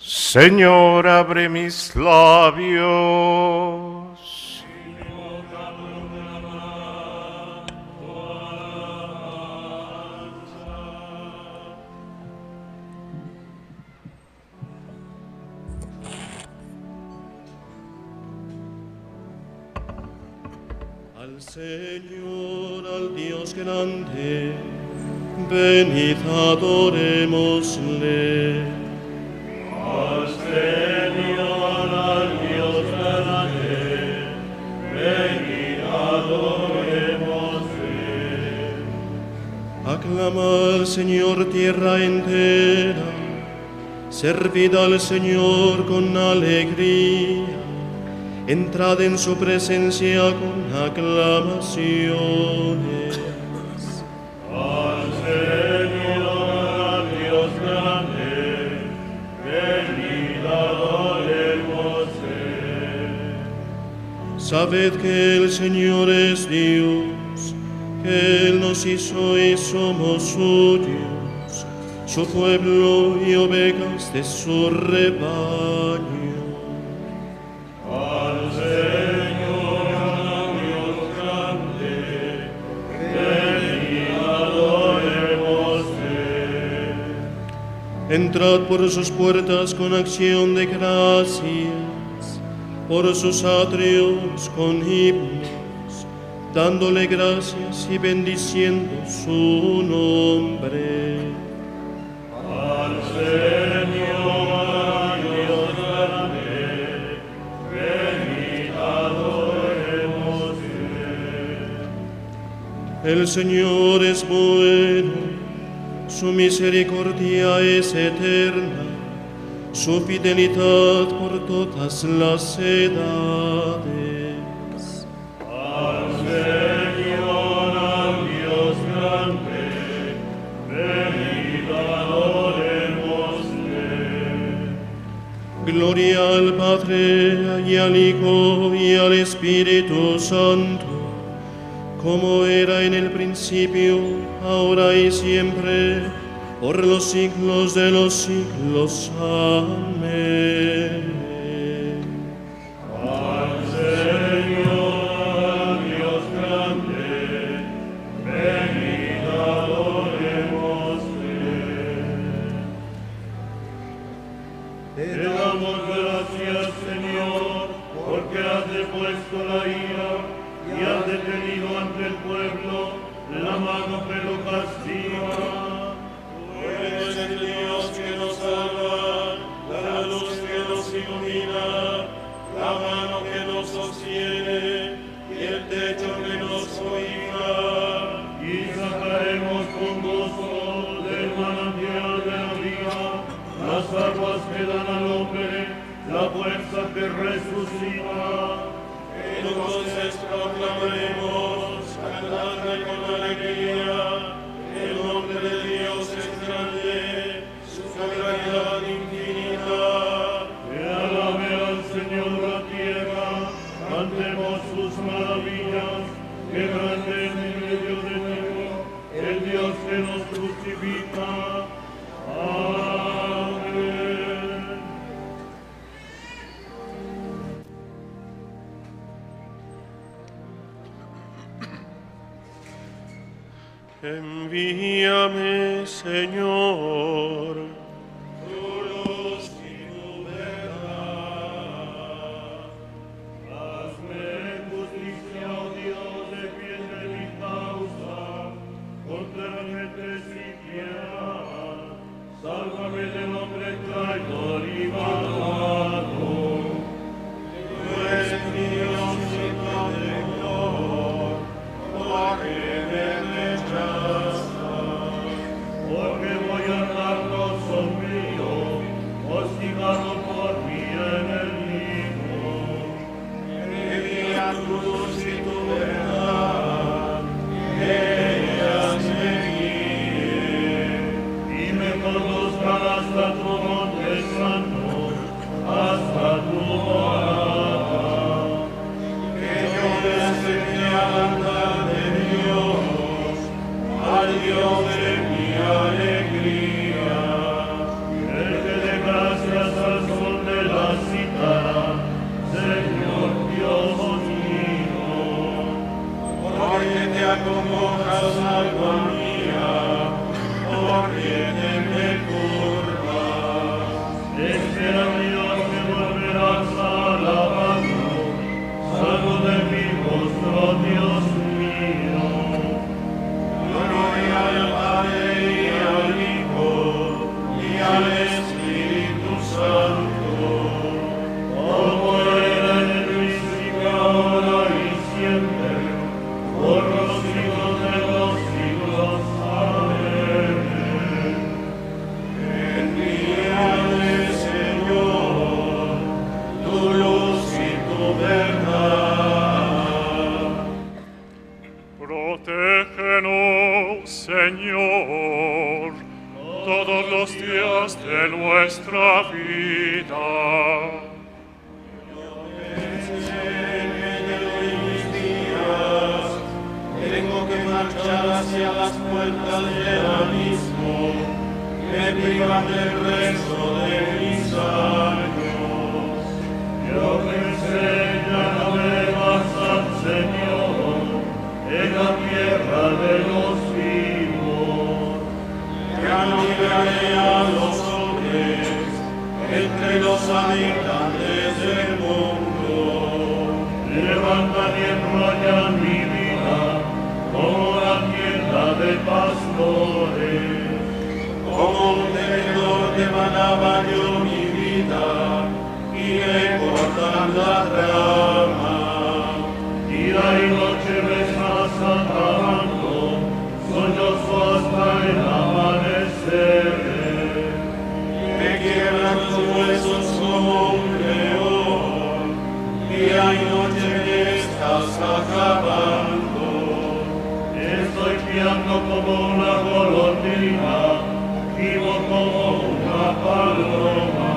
Señor, abre mis labios. Al Señor, al Dios grande, venid adorémosle. Al Señor, al Dios grande, venid adorémosle. Aclama al Señor tierra entera, servid al Señor con alegría, entrad en su presencia con aclamaciones. Al Señor, al Dios grande, venid adorémosle. Sabed que el Señor es Dios, que Él nos hizo y somos suyos, su pueblo y ovejas de su rebaño. Al Señor, al Dios grande, venid adorémosle. Entrad por sus puertas con acción de gracias, por sus atrios con himnos, dándole gracias y bendiciendo su nombre. Al Señor, al Dios grande, venid adorémosle. El Señor es bueno, su misericordia es eterna, su fidelidad por todas las edades. Al Señor, al Dios grande, venid adorémosle. Gloria al Padre, y al Hijo, y al Espíritu Santo, como era en el principio, ahora y siempre, por los siglos de los siglos. Amén. Al Señor, al Dios grande, venid adorémosle. Te damos gracias, Señor, porque has depuesto la ira y has detenido ante el pueblo la mano que lo castiga. Tú eres el Dios que nos salva, la luz que nos ilumina, la mano que nos sostiene y el techo que nos cobija. Y sacaremos con gozo del manantial de la vida las aguas que dan al hombre la fuerza que resucita. Entonces proclamaremos, cantando con alegría, el nombre de Dios es grande, su caridad infinita. Que alabe al Señor la tierra, cantemos sus maravillas, que grande es en medio de todo el Dios que nos crucifica. Amén. Envíame, Señor. Tu luz y tu verdad. Hazme justicia, oh Dios, defiende mi causa contra la gente sin piedad. Sálvame del hombre traidor y malvado. Tú eres mi Dios y protector, porque me rechazas. Porque voy a andar sombrío, hostigado por mi enemigo. Envía tu luz y tu verdad, que ellas me guíen y me conduzcan hasta tu monte santo, hasta tu morada. Que yo desde mi alma de Dios, al Dios de mi alegría, el que dé gracias al alma mía, por quien me curvas. Espera Dios que volverás alabando, salvo de mi rostro, Dios mío. Gloria al Padre y al Hijo y al Espíritu Santo, Como era en el principio, ahora y siempre, por los siglos de los siglos. Amén. envíale, Señor, tu luz y tu verdad. Protégenos, Señor, todos los días de nuestra vida. Tengo que marchar hacia las puertas del abismo, me privan del resto de mis años. Yo pensé, ya no me bastan, Señor, en la tierra de los vivos. Ya no miraré a los hombres entre los habitantes del mundo. Levantan y enrollan mi vida como la tienda de pastores. Como un tejedor devanaba yo mi vida y me cortan la rama. Día y noche me estás acabando, sollozo hasta el amanecer. Me quiebran tus huesos como un león, día y noche me estás acabando. Estoy piando como una golondrina, vivo como una paloma.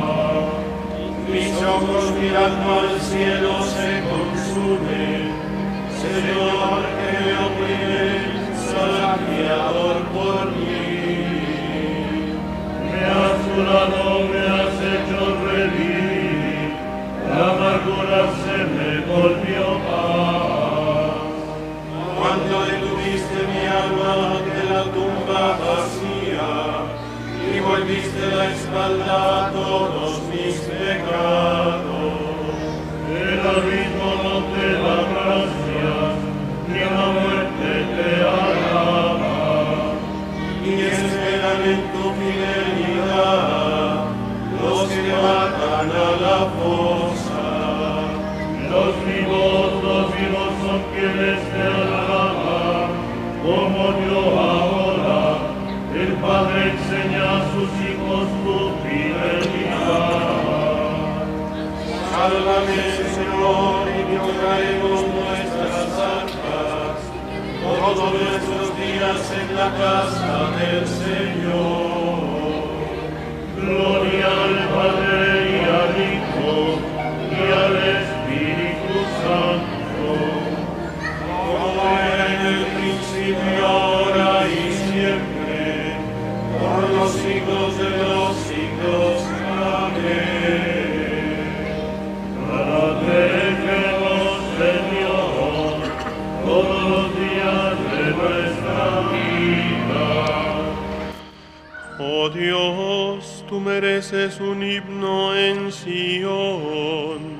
Mis ojos mirando al cielo se consumen. Señor, que me oprime, sacriador por mí. Me has curado, me has hecho revivir, la amargura se me volvió paz. Cuando detuviste mi alma de la tumba vacía y volviste la espalda a todos mis pecados. El abismo no te da gracias, ni la muerte te alaba. Y esperan en tu fidelidad los que bajan a la fosa. Los vivos son quienes te alaban, como yo ahora. El Padre enseña a sus hijos tu fidelidad. Sálvame, Señor, y lloraremos nuestras almas todos nuestros días en la casa del Señor. Gloria al Padre y al Hijo y al Espíritu Santo. Como era en el principio, ahora y siempre, por los siglos de los siglos. Amén. Protégenos, Señor, todos los días de nuestra vida. Oh Dios, tú mereces un himno en Sion.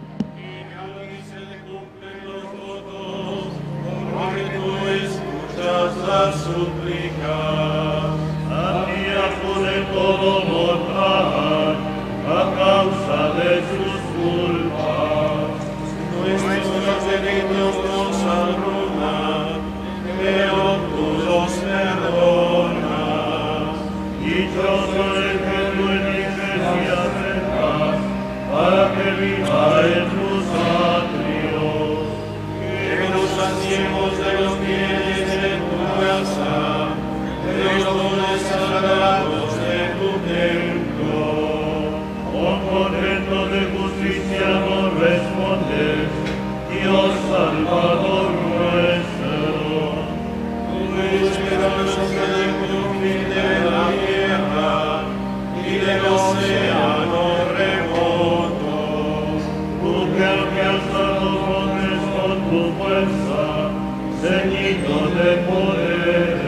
Porque tú escuchas las súplicas. A ti acude todo mortal a causa de sus culpas. Nuestros delitos nos abruman, pero tú los perdonas. Dichoso el que tú eliges y aceptas para que viva en tus atrios. Que nos saciemos de los bienes de tu casa, de los dones sagrados de tu templo. Con contento de justicia nos respondes, Dios Salvador nuestro. Tu esperanza del confín de la tierra y del océano remoto. Tú que alcanzas los hombres con tu fuerza, ceñido de poder.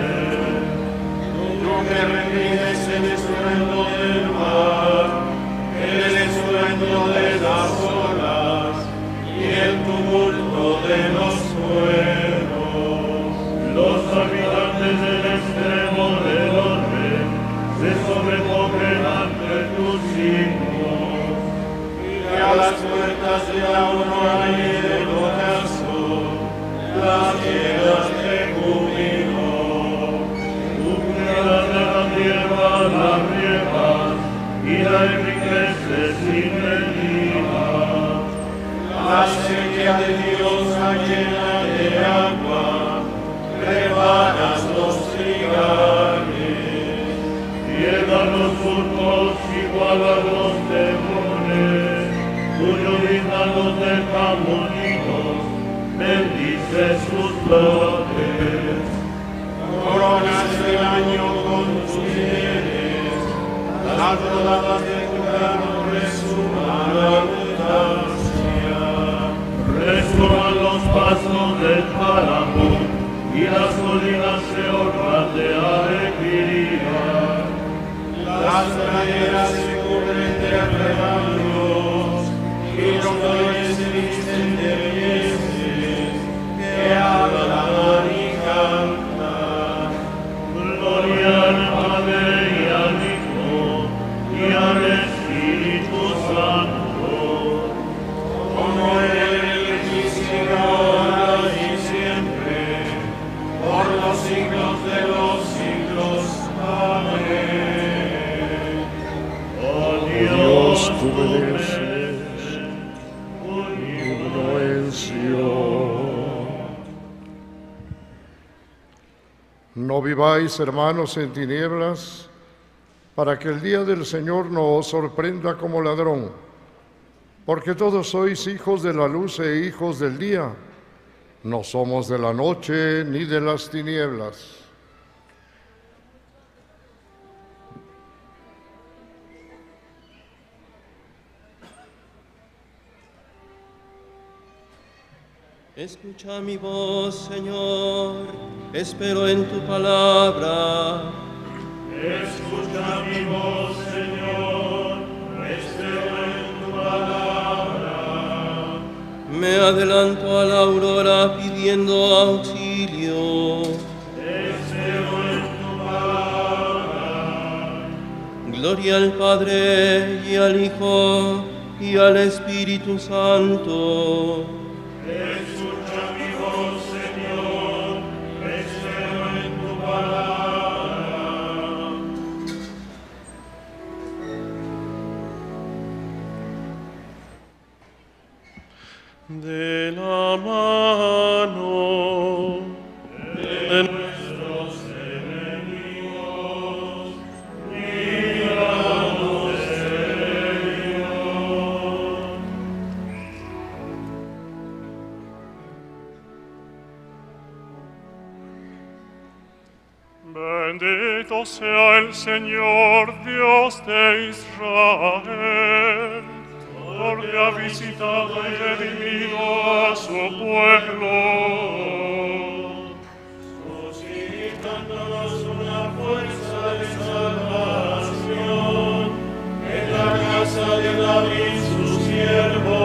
que reprimes el estruendo del mar, el estruendo de las olas y el tumulto de los fuegos. Los habitantes del extremo del orbe se sobrecogen ante tus signos. Y a las puertas de la honra y del ocaso, las llenas de júbilo. De la tierra la riegas y la enriqueces sin medida. La sequía de Dios la llena de agua, preparas los trigales. Llega los surcos igual a los temores, cuyo vida los deja molidos, bendice sus flores. Coronas el año con tus bienes, las rodadas de tu carro resuman abundancia. Resuman los pasos del páramo y las colinas se honran de alegría. Las praderas se cubren de rebaños y los flores se visten de bienes que hablan y cantan. Gloria al Padre y al Hijo y al Espíritu Santo, como en el principio, ahora y siempre, por los siglos de los siglos. Amén. oh Dios, tú mereces himno en Sion. No viváis, hermanos, en tinieblas, para que el día del Señor no os sorprenda como ladrón, porque todos sois hijos de la luz e hijos del día. No somos de la noche ni de las tinieblas. Escucha mi voz, Señor, espero en tu palabra. escucha mi voz, Señor, espero en tu palabra. Me adelanto a la aurora pidiendo auxilio. Espero en tu palabra. Gloria al Padre y al Hijo y al Espíritu Santo. Escucha mi voz, Señor, espero en tu palabra. De la mano de Nuestros enemigos, líbranos de ellos. Bendito sea el Señor, Dios de Israel, porque ha visitado y redimido a su pueblo, suscitándonos una fuerza de salvación en la casa de David, su siervo.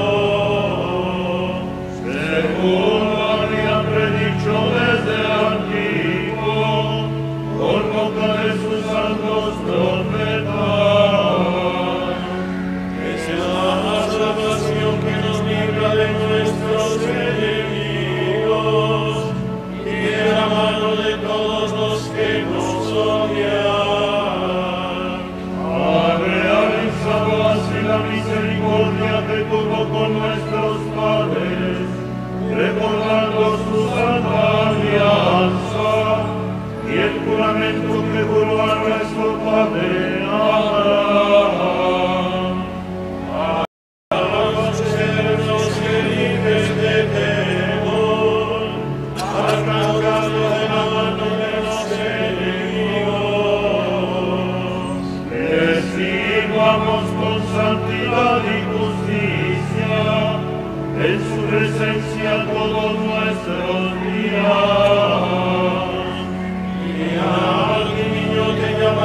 Según lo había predicho desde antiguo, por boca de sus santos profetas. Es la salvación que nos libra de nuestros enemigos y de la mano de todos los que nos odian. Ha realizado así la misericordia que tuvo con nuestros padres, recordando su santa alianza y el juramento que juró a nuestro padre Abraham. Concédenos que libres de temor, arrancando de la mano de los enemigos. Les sirvamos con santidad y justicia, en su presencia todos nuestros días. Y al niño que llama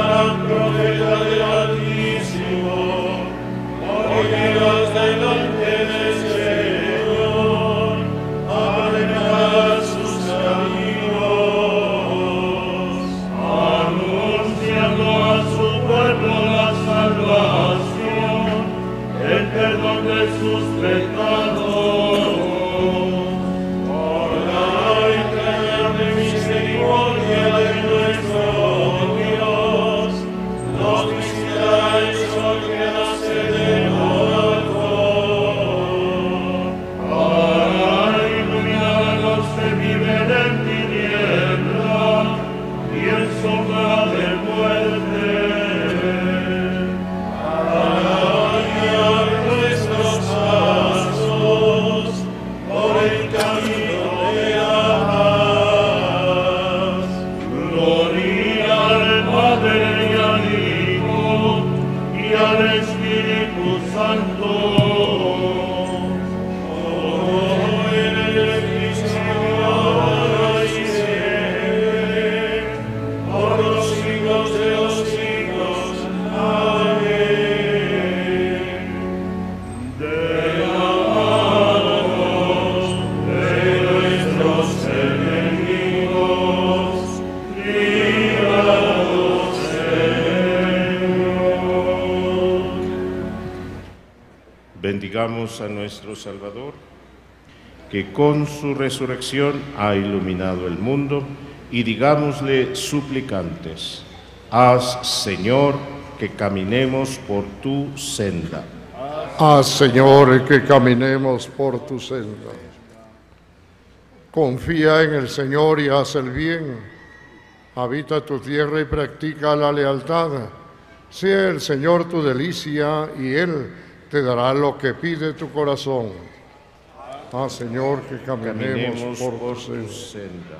bendigamos a nuestro Salvador, que con su resurrección ha iluminado el mundo, y digámosle suplicantes: haz, Señor, que caminemos por tu senda. Haz, Señor, que caminemos por tu senda. Confía en el Señor y haz el bien. Habita tu tierra y practica la lealtad. Sea el Señor tu delicia y Él te dará lo que pide tu corazón. Haz, Señor, que caminemos por tu senda.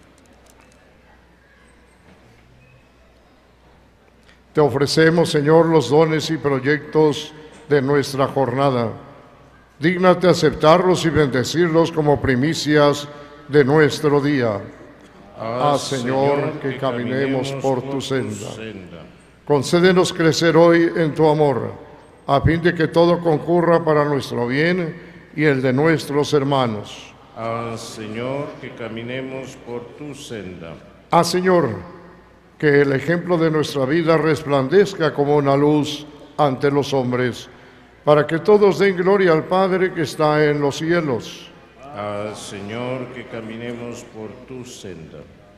Te ofrecemos, Señor, los dones y proyectos de nuestra jornada. Dígnate aceptarlos y bendecirlos como primicias de nuestro día. Haz, Señor, que caminemos por tu senda. Concédenos crecer hoy en tu amor, a fin de que todo concurra para nuestro bien y el de nuestros hermanos. Haz, Señor, que caminemos por tu senda. Haz, Señor, que el ejemplo de nuestra vida resplandezca como una luz ante los hombres, para que todos den gloria al Padre que está en los cielos. Haz, Señor, que caminemos por tu senda.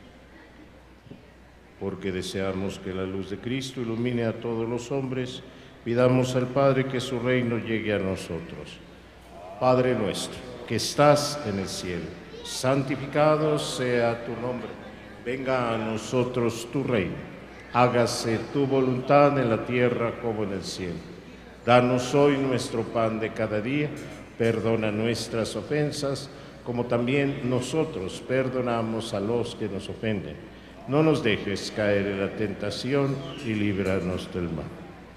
Porque deseamos que la luz de Cristo ilumine a todos los hombres, pidamos al Padre que su reino llegue a nosotros. Padre nuestro, que estás en el cielo, santificado sea tu nombre. Venga a nosotros tu reino. Hágase tu voluntad en la tierra como en el cielo. Danos hoy nuestro pan de cada día. Perdona nuestras ofensas, como también nosotros perdonamos a los que nos ofenden. No nos dejes caer en la tentación y líbranos del mal.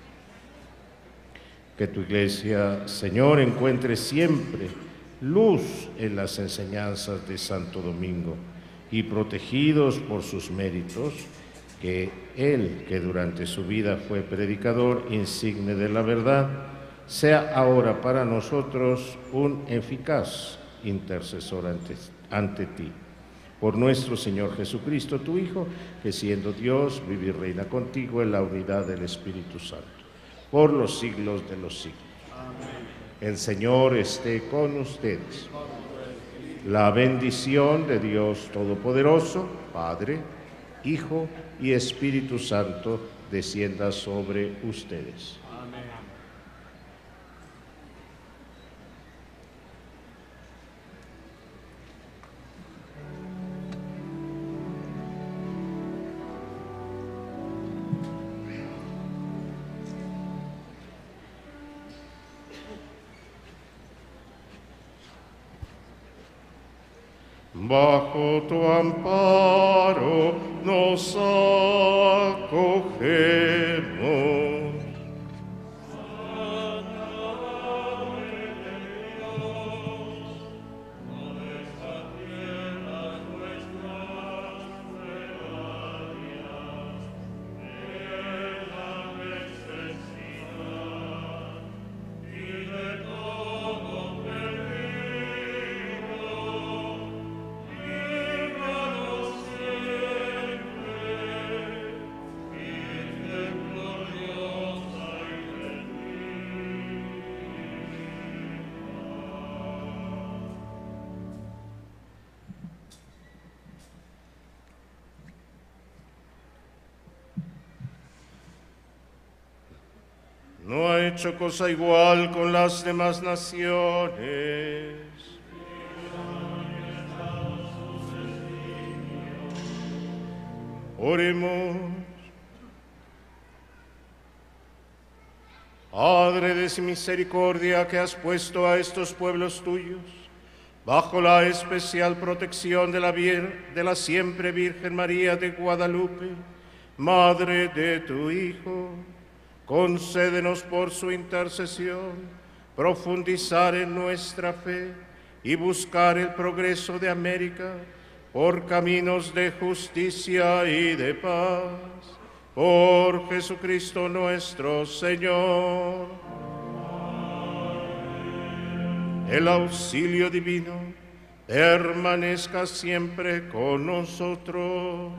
Que tu Iglesia, Señor, encuentre siempre luz en las enseñanzas de Santo Domingo, y protegidos por sus méritos, que él, que durante su vida fue predicador insigne de la verdad, sea ahora para nosotros un eficaz intercesor ante ti. Por nuestro Señor Jesucristo, tu Hijo, que siendo Dios, vive y reina contigo en la unidad del Espíritu Santo, por los siglos de los siglos. Amén. El Señor esté con ustedes. La bendición de Dios Todopoderoso, Padre, Hijo y Espíritu Santo, descienda sobre ustedes. Amén. Bajo tu amparo nos acogemos. No ha hecho cosa igual con las demás naciones. Oremos. Padre de misericordia, que has puesto a estos pueblos tuyos bajo la especial protección de la siempre Virgen María de Guadalupe, Madre de tu Hijo, concédenos por su intercesión profundizar en nuestra fe y buscar el progreso de América por caminos de justicia y de paz. Por Jesucristo nuestro Señor. Amén. El auxilio divino permanezca siempre con nosotros.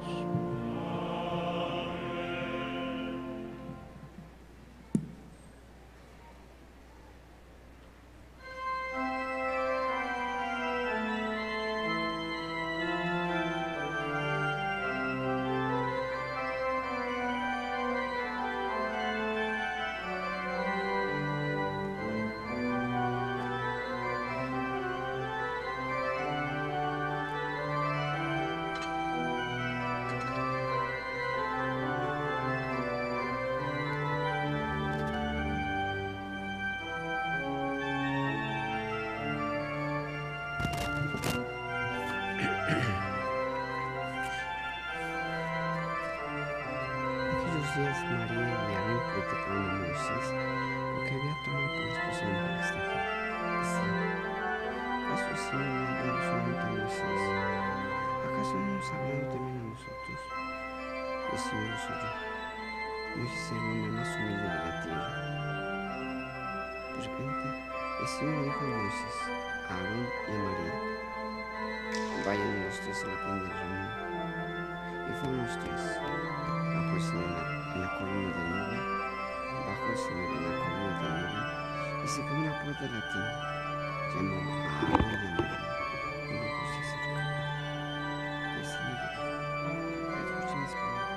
María enviaron y criticaron a Moisés porque había tomado por esposa una mujer extranjera. Decían: ¿acaso el Señor no ha hablado solamente a Moisés? ¿Acaso no nos ha hablado también a nosotros? El Señor los oyó. Moisés era el hombre más humilde de la tierra. De repente, el Señor le dijo a Moisés, a Aarón y a María: vayan los tres a la tienda de reunión. Y fueron los tres, bajo el Señor en la columna de nube, bajo el Señor en la columna de nube, y se quedó en la puerta de la tienda. Llamó a Aarón y a María, y luego se acercó. Y el Señor le dijo: escuchen mis palabras.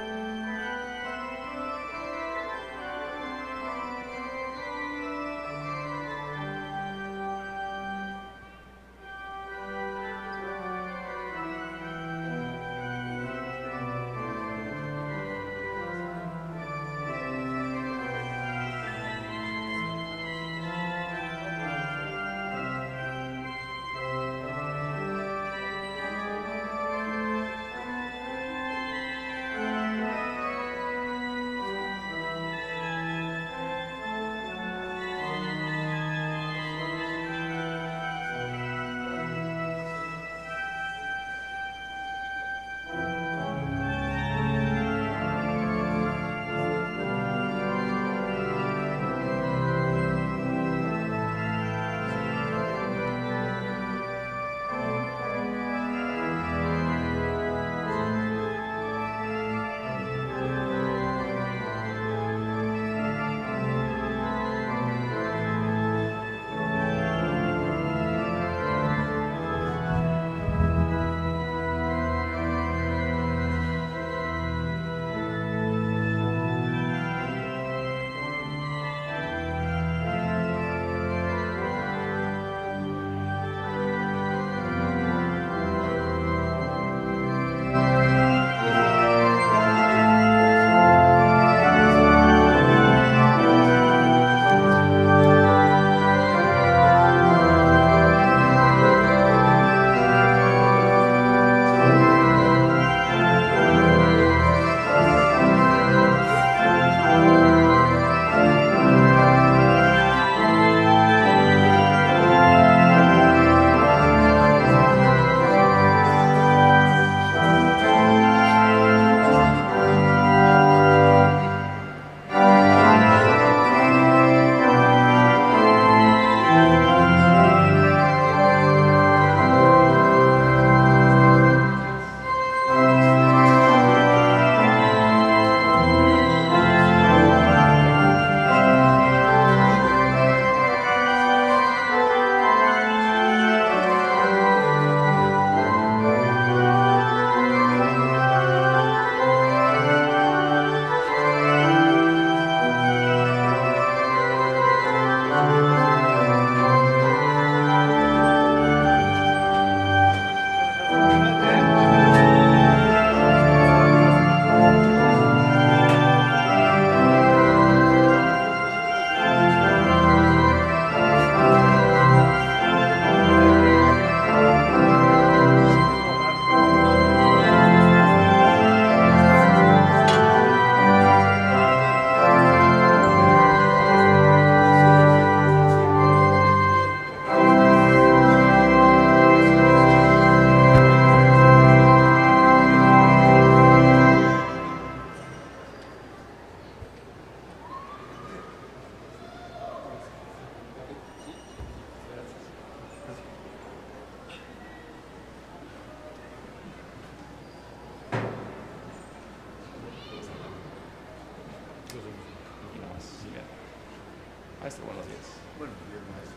Maestro, buenos días. Buenos días, maestro.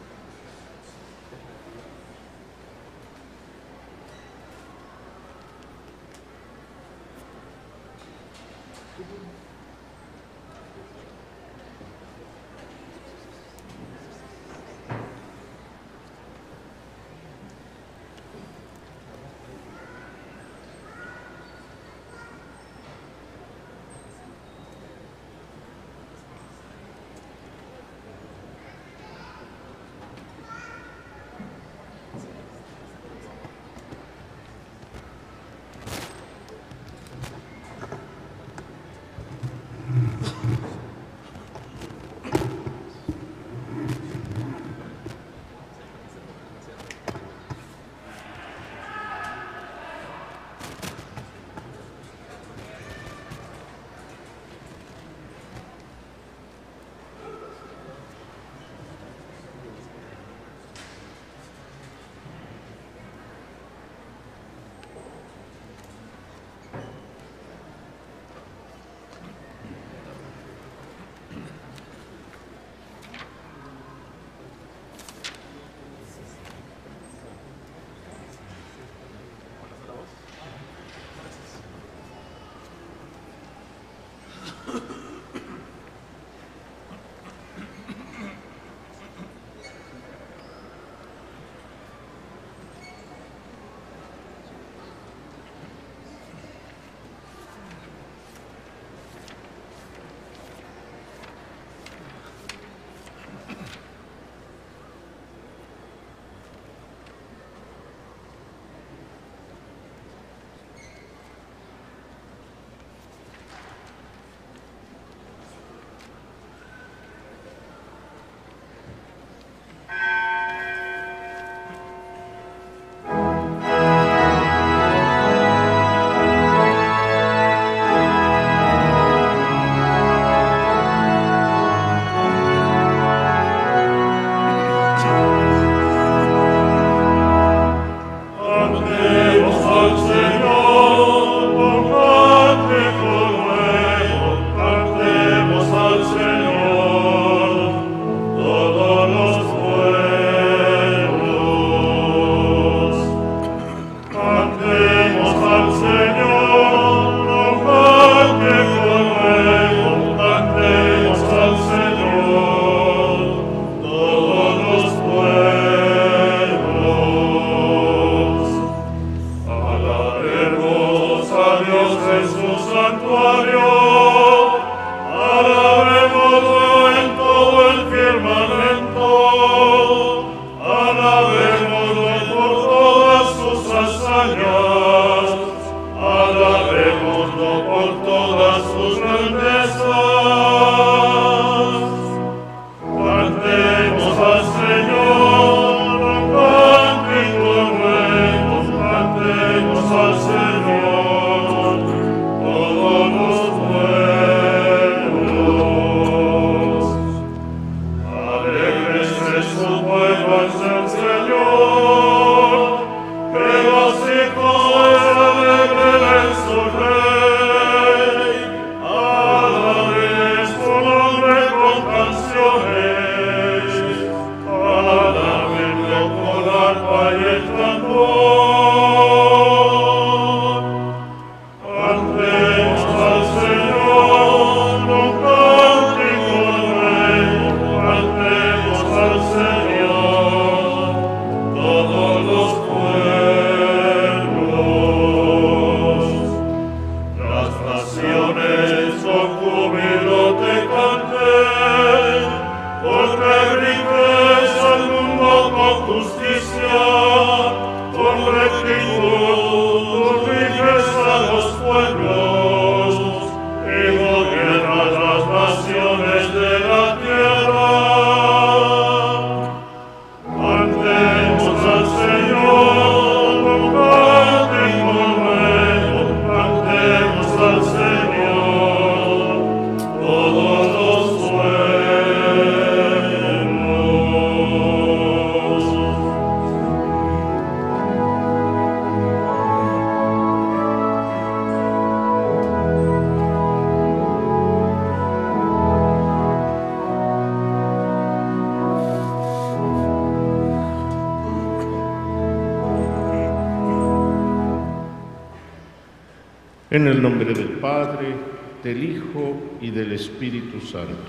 En el nombre del Padre, del Hijo y del Espíritu Santo.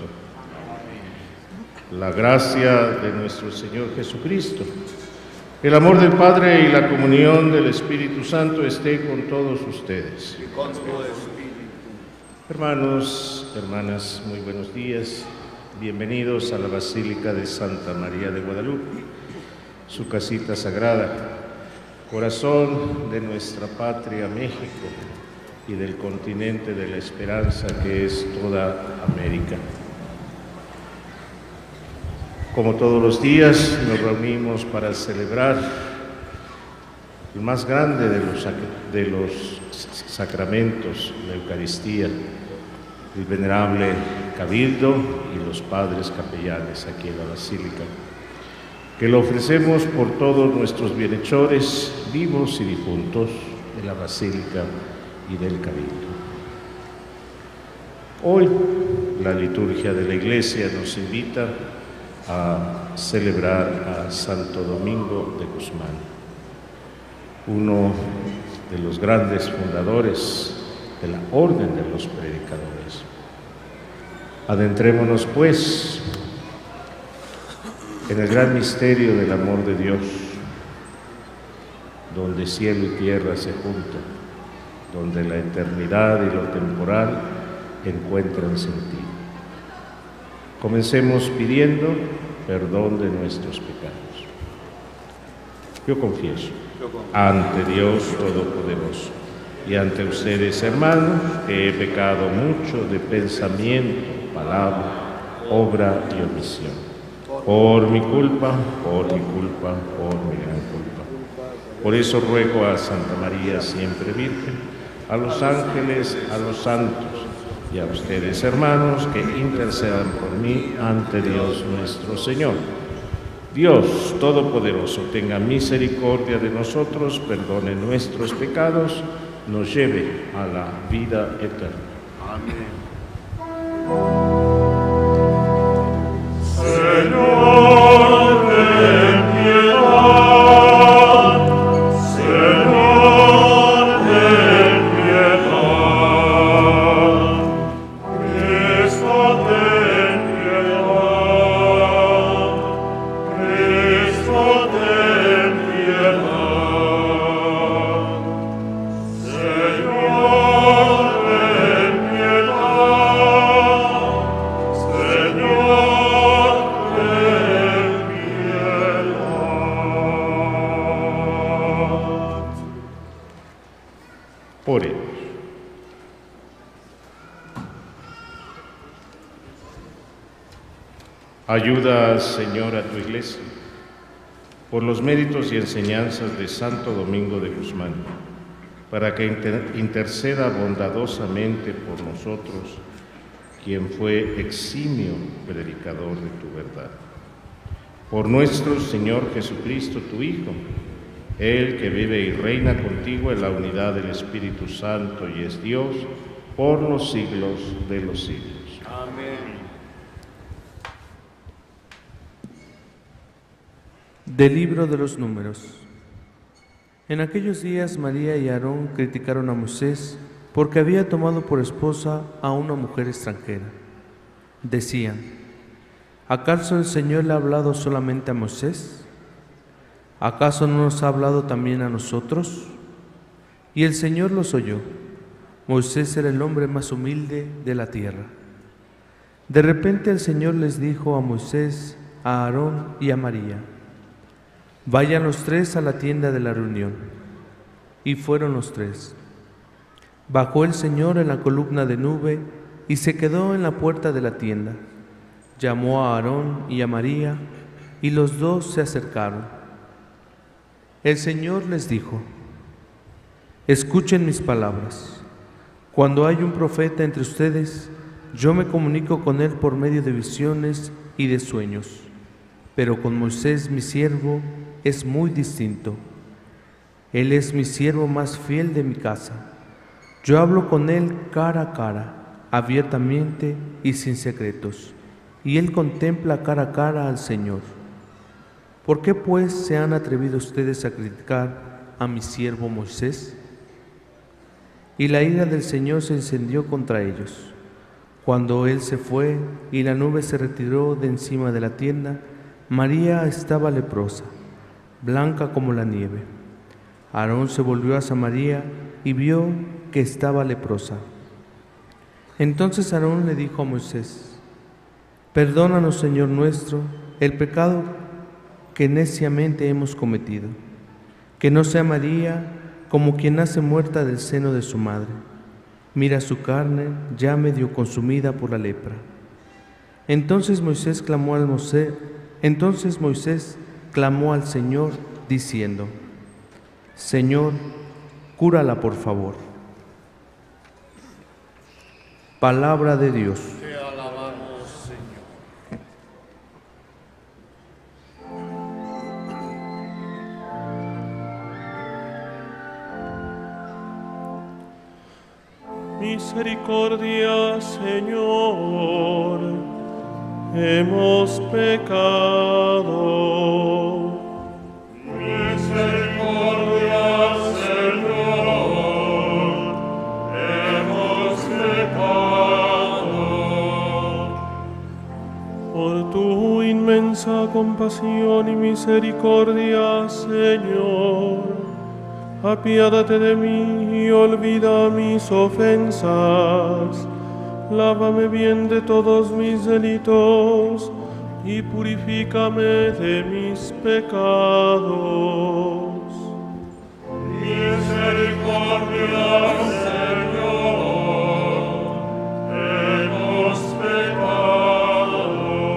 La gracia de nuestro Señor Jesucristo, el amor del Padre y la comunión del Espíritu Santo esté con todos ustedes. Hermanos, hermanas, muy buenos días. Bienvenidos a la Basílica de Santa María de Guadalupe, su casita sagrada, corazón de nuestra patria México, y del continente de la esperanza que es toda América. Como todos los días nos reunimos para celebrar el más grande de los sacramentos, la Eucaristía, el venerable Cabildo y los padres capellanes aquí en la Basílica, que lo ofrecemos por todos nuestros bienhechores vivos y difuntos de la Basílica y del Cabildo. Hoy la liturgia de la Iglesia nos invita a celebrar a Santo Domingo de Guzmán, uno de los grandes fundadores de la Orden de los Predicadores. Adentrémonos, pues, en el gran misterio del amor de Dios, donde cielo y tierra se juntan, donde la eternidad y lo temporal encuentran sentido. Comencemos pidiendo perdón de nuestros pecados. Yo confieso ante Dios Todopoderoso y ante ustedes, hermanos, que he pecado mucho de pensamiento, palabra, obra y omisión. Por mi culpa, por mi culpa, por mi gran culpa. Por eso ruego a Santa María, siempre Virgen, a los ángeles, a los santos y a ustedes, hermanos, que intercedan por mí ante Dios nuestro Señor. Dios Todopoderoso tenga misericordia de nosotros, perdone nuestros pecados, nos lleve a la vida eterna. Amén. Señor, ten piedad. Señor, ten piedad. Cristo, ten piedad. Cristo, ten piedad. Señor, ten piedad. Señor, ten piedad. Oremos. Ayuda, Señor, a tu Iglesia, por los méritos y enseñanzas de Santo Domingo de Guzmán, para que interceda bondadosamente por nosotros, quien fue eximio predicador de tu verdad. Por nuestro Señor Jesucristo, tu Hijo, Él que vive y reina contigo en la unidad del Espíritu Santo y es Dios por los siglos de los siglos. Amén. Del libro de los Números. En aquellos días María y Aarón criticaron a Moisés porque había tomado por esposa a una mujer extranjera. Decían: ¿acaso el Señor le ha hablado solamente a Moisés? ¿Acaso no nos ha hablado también a nosotros? Y el Señor los oyó. Moisés era el hombre más humilde de la tierra. De repente el Señor les dijo a Moisés, a Aarón y a María: vayan los tres a la tienda de la reunión. Y fueron los tres. Bajó el Señor en la columna de nube y se quedó en la puerta de la tienda. Llamó a Aarón y a María, y los dos se acercaron. El Señor les dijo: escuchen mis palabras. Cuando hay un profeta entre ustedes, yo me comunico con él por medio de visiones y de sueños. Pero con Moisés, mi siervo, es muy distinto. Él es mi siervo más fiel de mi casa. Yo hablo con él cara a cara, abiertamente y sin secretos, y él contempla cara a cara al Señor. ¿Por qué pues se han atrevido ustedes a criticar a mi siervo Moisés? Y la ira del Señor se encendió contra ellos. Cuando él se fue y la nube se retiró de encima de la tienda, María estaba leprosa, blanca como la nieve. Aarón se volvió hacia María y vio que estaba leprosa. Entonces Aarón le dijo a Moisés: perdónanos, Señor nuestro, el pecado que neciamente hemos cometido, que no sea María como quien nace muerta del seno de su madre. Mira su carne ya medio consumida por la lepra. Entonces Moisés clamó al Señor diciendo: Señor, cúrala por favor. Palabra de Dios. Te alabamos, Señor. Misericordia, Señor, hemos pecado. Misericordia, Señor, hemos pecado. Por tu inmensa compasión y misericordia, Señor, apiádate de mí y olvida mis ofensas. Lávame bien de todos mis delitos y purifícame de mis pecados. Misericordia, Señor, hemos pecado.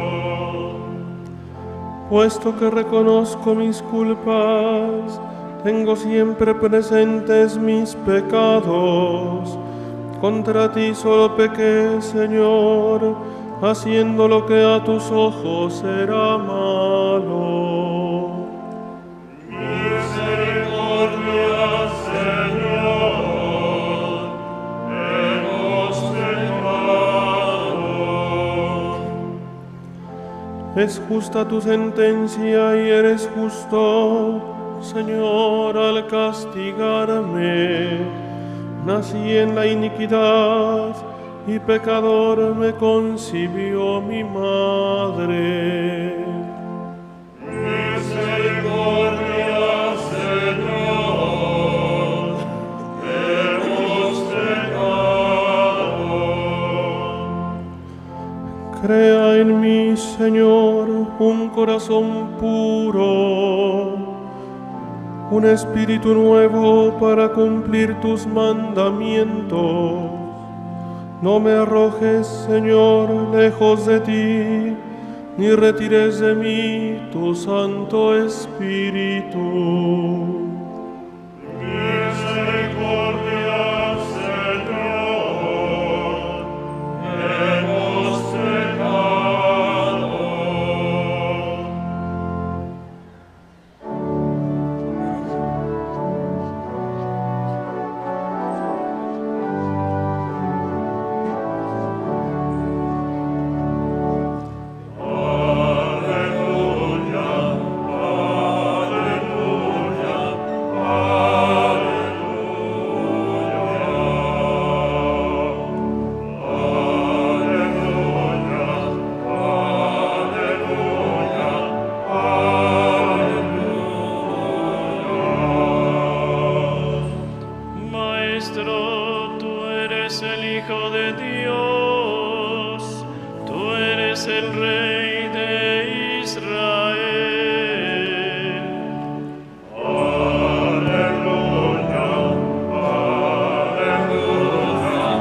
Puesto que reconozco mis culpas, tengo siempre presentes mis pecados. Contra ti solo pequé, Señor, haciendo lo que a tus ojos era malo. Misericordia, Señor, hemos pecado. Es justa tu sentencia y eres justo, Señor, al castigarme. Nací en la iniquidad y pecador me concibió mi madre. Misericordia, Señor, hemos pecado. Crea en mí, Señor, un corazón puro, un espíritu nuevo para cumplir tus mandamientos. No me arrojes, Señor, lejos de ti, ni retires de mí tu Santo Espíritu. Misericordia, Señor, hemos pecado. Maestro, tú eres el Hijo de Dios, tú eres el Rey de Israel. Aleluya, aleluya,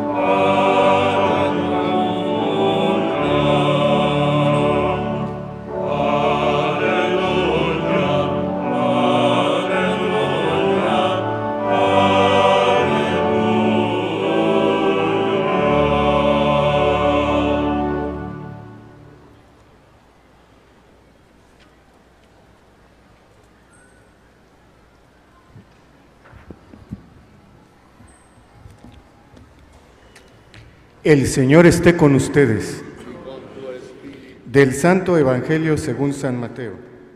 El Señor esté con ustedes. Del Santo Evangelio según San Mateo.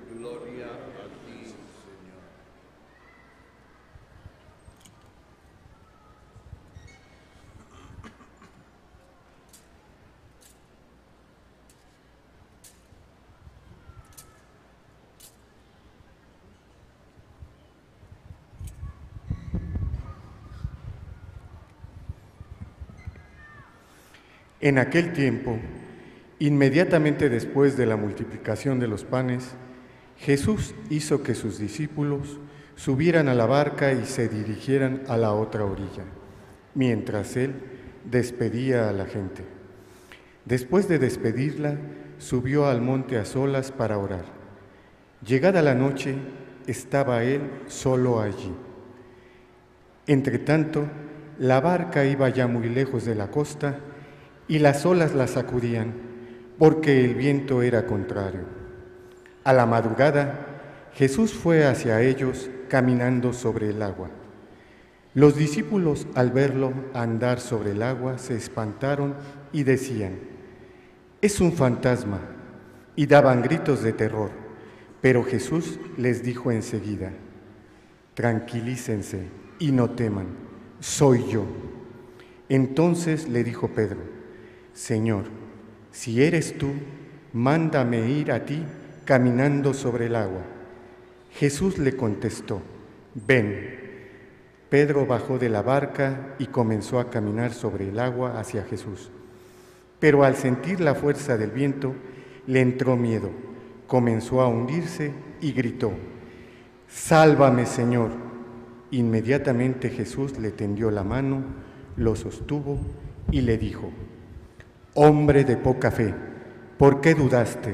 En aquel tiempo, inmediatamente después de la multiplicación de los panes, Jesús hizo que sus discípulos subieran a la barca y se dirigieran a la otra orilla, mientras él despedía a la gente. Después de despedirla, subió al monte a solas para orar. Llegada la noche, estaba él solo allí. Entretanto, la barca iba ya muy lejos de la costa y las olas la sacudían, porque el viento era contrario. A la madrugada, Jesús fue hacia ellos caminando sobre el agua. Los discípulos, al verlo andar sobre el agua, se espantaron y decían: «Es un fantasma», y daban gritos de terror. Pero Jesús les dijo enseguida: «Tranquilícense y no teman, soy yo». Entonces le dijo Pedro: «Señor, si eres tú, mándame ir a ti caminando sobre el agua». Jesús le contestó: «Ven». Pedro bajó de la barca y comenzó a caminar sobre el agua hacia Jesús. Pero al sentir la fuerza del viento, le entró miedo, comenzó a hundirse y gritó: «¡Sálvame, Señor!». Inmediatamente Jesús le tendió la mano, lo sostuvo y le dijo: «Hombre de poca fe, ¿por qué dudaste?».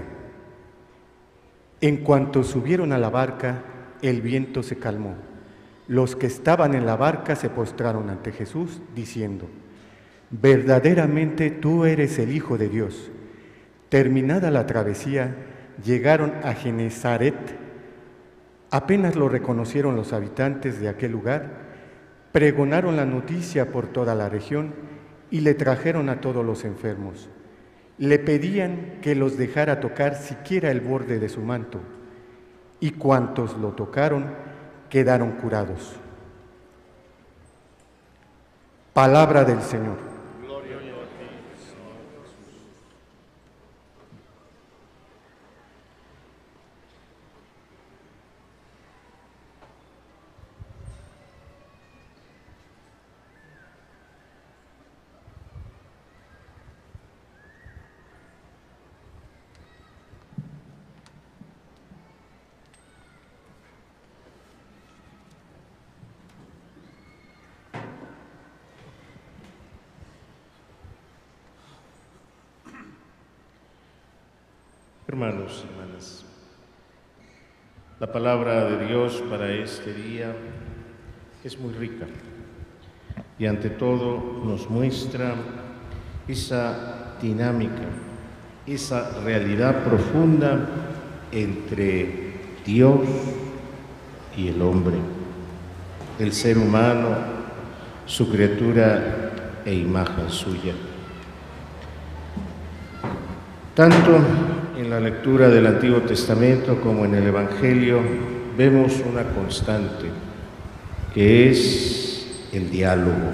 En cuanto subieron a la barca, el viento se calmó. Los que estaban en la barca se postraron ante Jesús, diciendo: «Verdaderamente tú eres el Hijo de Dios». Terminada la travesía, llegaron a Genesaret. Apenas lo reconocieron los habitantes de aquel lugar, pregonaron la noticia por toda la región y le trajeron a todos los enfermos. Le pedían que los dejara tocar siquiera el borde de su manto, y cuantos lo tocaron quedaron curados. Palabra del Señor. Gloria a ti, Señor Jesús. Hermanos y hermanas, la palabra de Dios para este día es muy rica y ante todo nos muestra esa dinámica, esa realidad profunda entre Dios y el hombre, el ser humano, su criatura e imagen suya. Tanto en la lectura del Antiguo Testamento como en el Evangelio vemos una constante, que es el diálogo.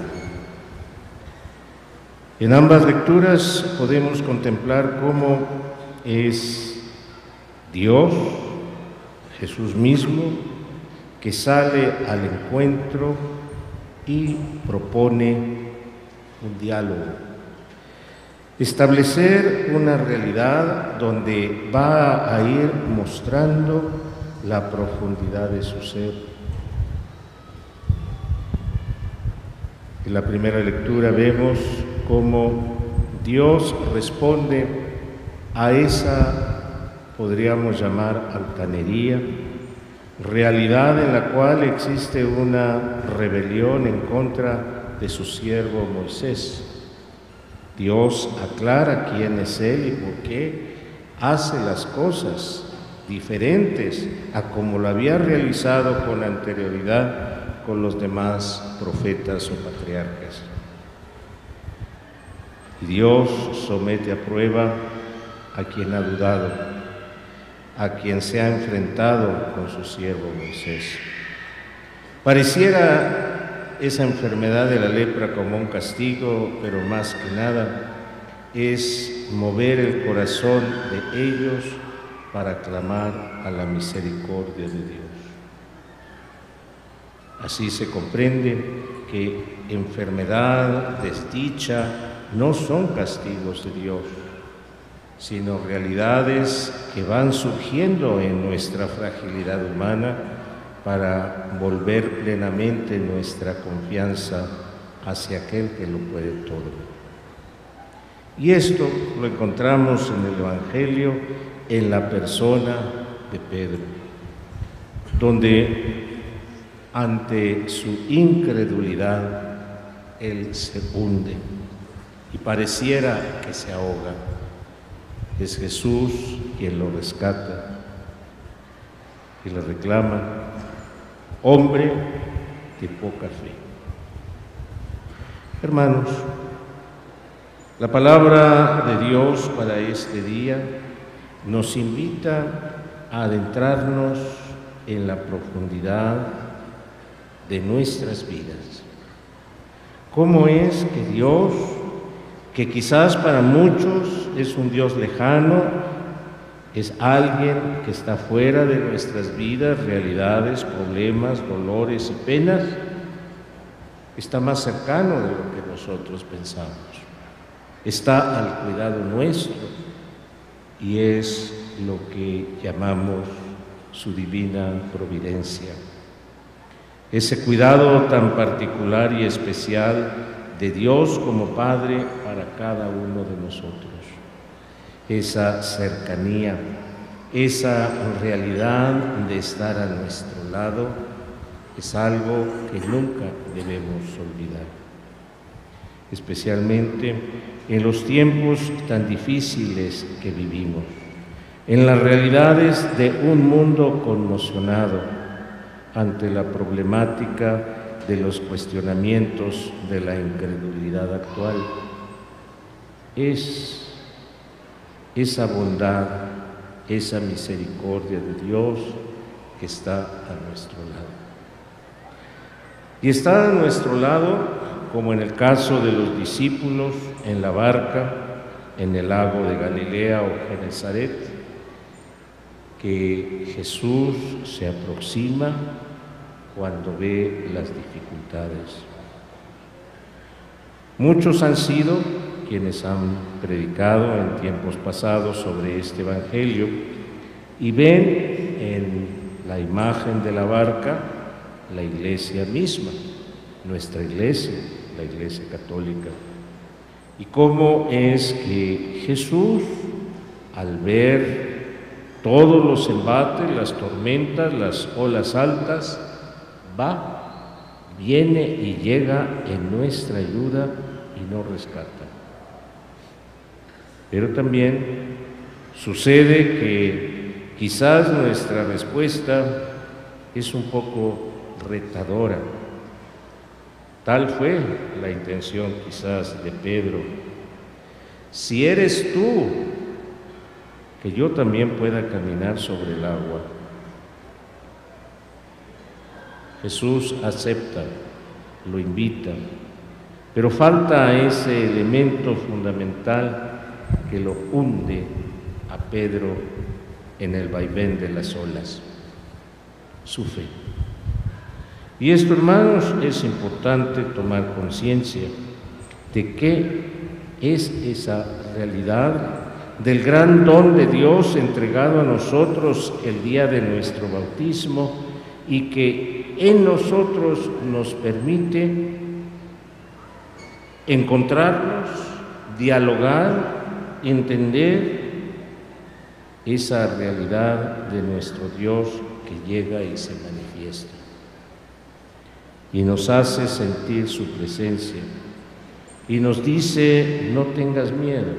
En ambas lecturas podemos contemplar cómo es Dios, Jesús mismo, que sale al encuentro y propone un diálogo. Establecer una realidad donde va a ir mostrando la profundidad de su ser. En la primera lectura vemos cómo Dios responde a esa, podríamos llamar, altanería, realidad en la cual existe una rebelión en contra de su siervo Moisés. Dios aclara quién es Él y por qué hace las cosas diferentes a como lo había realizado con anterioridad con los demás profetas o patriarcas. Y Dios somete a prueba a quien ha dudado, a quien se ha enfrentado con su siervo Moisés. Pareciera esa enfermedad de la lepra como un castigo, pero más que nada es mover el corazón de ellos para clamar a la misericordia de Dios. Así se comprende que enfermedad, desdicha, no son castigos de Dios, sino realidades que van surgiendo en nuestra fragilidad humana para volver plenamente nuestra confianza hacia aquel que lo puede todo. Y esto lo encontramos en el Evangelio, en la persona de Pedro, donde ante su incredulidad él se hunde y pareciera que se ahoga. Es Jesús quien lo rescata y le reclama: hombre de poca fe. Hermanos, la palabra de Dios para este día nos invita a adentrarnos en la profundidad de nuestras vidas. ¿Cómo es que Dios, que quizás para muchos es un Dios lejano, es alguien que está fuera de nuestras vidas, realidades, problemas, dolores y penas, está más cercano de lo que nosotros pensamos? Está al cuidado nuestro y es lo que llamamos su divina providencia. Ese cuidado tan particular y especial de Dios como Padre para cada uno de nosotros. Esa cercanía, esa realidad de estar a nuestro lado es algo que nunca debemos olvidar. Especialmente en los tiempos tan difíciles que vivimos, en las realidades de un mundo conmocionado ante la problemática de los cuestionamientos de la incredulidad actual. Es esa bondad, esa misericordia de Dios que está a nuestro lado. Y está a nuestro lado, como en el caso de los discípulos en la barca, en el lago de Galilea o Genesaret, que Jesús se aproxima cuando ve las dificultades. Muchos han sido quienes han predicado en tiempos pasados sobre este Evangelio y ven en la imagen de la barca la iglesia misma, nuestra iglesia, la iglesia católica. Y cómo es que Jesús, al ver todos los embates, las tormentas, las olas altas, viene y llega en nuestra ayuda y nos rescata. Pero también sucede que quizás nuestra respuesta es un poco retadora. Tal fue la intención quizás de Pedro. Si eres tú, que yo también pueda caminar sobre el agua. Jesús acepta, lo invita, pero falta ese elemento fundamental que lo hunde a Pedro en el vaivén de las olas: su fe. Y esto, hermanos, es importante tomar conciencia de qué es esa realidad del gran don de Dios entregado a nosotros el día de nuestro bautismo y que en nosotros nos permite encontrarnos, dialogar, entender esa realidad de nuestro Dios que llega y se manifiesta y nos hace sentir su presencia y nos dice: no tengas miedo.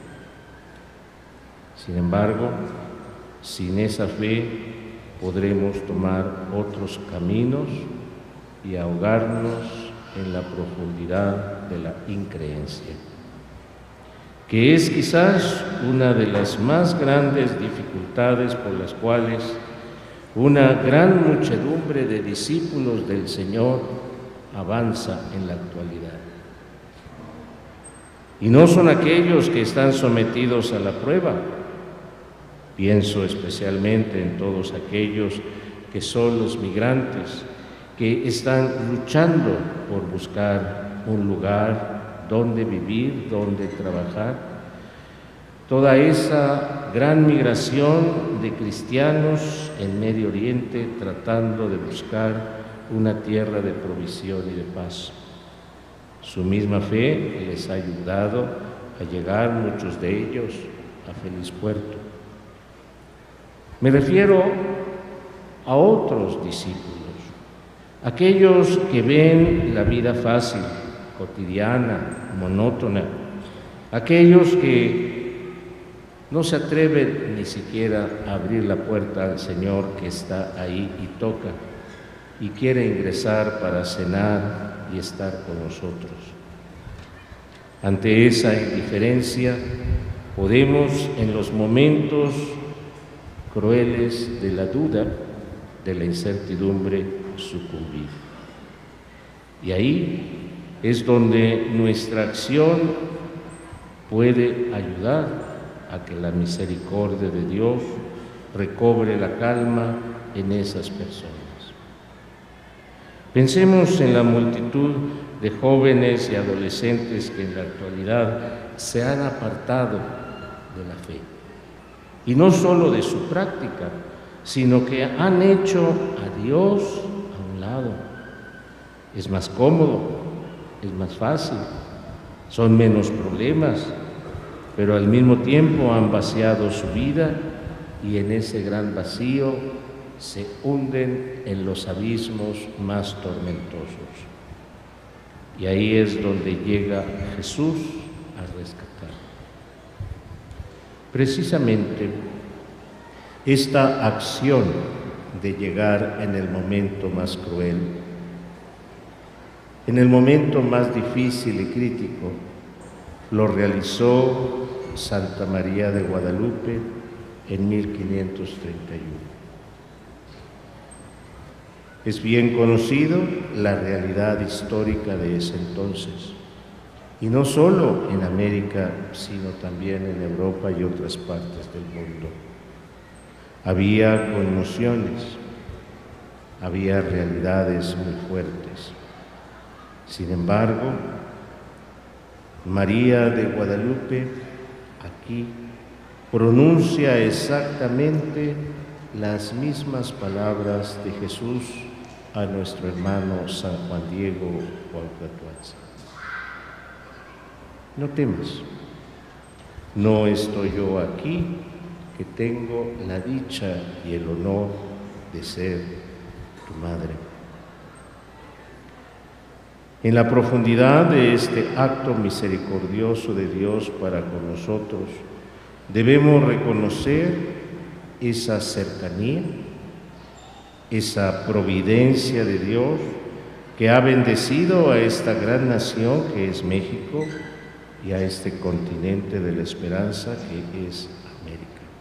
Sin embargo, sin esa fe podremos tomar otros caminos y ahogarnos en la profundidad de la increencia, que es quizás una de las más grandes dificultades por las cuales una gran muchedumbre de discípulos del Señor avanza en la actualidad. Y no son aquellos que están sometidos a la prueba. Pienso especialmente en todos aquellos que son los migrantes, que están luchando por buscar un lugar donde vivir, donde trabajar. Toda esa gran migración de cristianos en Medio Oriente tratando de buscar una tierra de provisión y de paz. Su misma fe les ha ayudado a llegar, muchos de ellos, a feliz puerto. Me refiero a otros discípulos, aquellos que ven la vida fácil, cotidiana, monótona, aquellos que no se atreven ni siquiera a abrir la puerta al Señor que está ahí y toca y quiere ingresar para cenar y estar con nosotros. Ante esa indiferencia podemos en los momentos crueles de la duda, de la incertidumbre, sucumbir. Y ahí es donde nuestra acción puede ayudar a que la misericordia de Dios recobre la calma en esas personas. Pensemos en la multitud de jóvenes y adolescentes que en la actualidad se han apartado de la fe. Y no solo de su práctica, sino que han hecho a Dios a un lado. Es más cómodo, es más fácil, son menos problemas, pero al mismo tiempo han vaciado su vida y en ese gran vacío se hunden en los abismos más tormentosos. Y ahí es donde llega Jesús a rescatar. Precisamente esta acción de llegar en el momento más cruel, en el momento más difícil y crítico, lo realizó Santa María de Guadalupe en 1531. Es bien conocido la realidad histórica de ese entonces, y no solo en América, sino también en Europa y otras partes del mundo. Había conmociones, había realidades muy fuertes. Sin embargo, María de Guadalupe aquí pronuncia exactamente las mismas palabras de Jesús a nuestro hermano San Juan Diego Cuauhtlatoanzi. No temas, no estoy yo aquí, que tengo la dicha y el honor de ser tu madre. En la profundidad de este acto misericordioso de Dios para con nosotros, debemos reconocer esa cercanía, esa providencia de Dios que ha bendecido a esta gran nación que es México y a este continente de la esperanza que es América.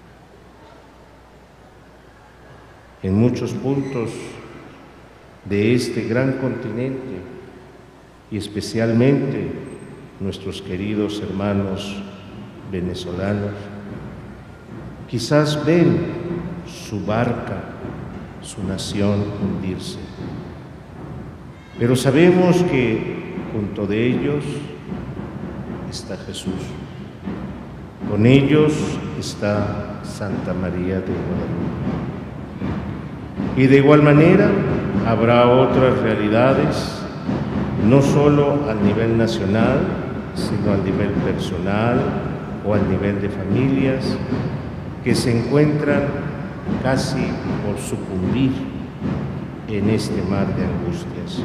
En muchos puntos de este gran continente y especialmente nuestros queridos hermanos venezolanos, quizás ven su barca, su nación hundirse. Pero sabemos que junto de ellos está Jesús. Con ellos está Santa María de Guadalupe. Y de igual manera habrá otras realidades, no solo a nivel nacional, sino a nivel personal o a nivel de familias, que se encuentran casi por sucumbir en este mar de angustias.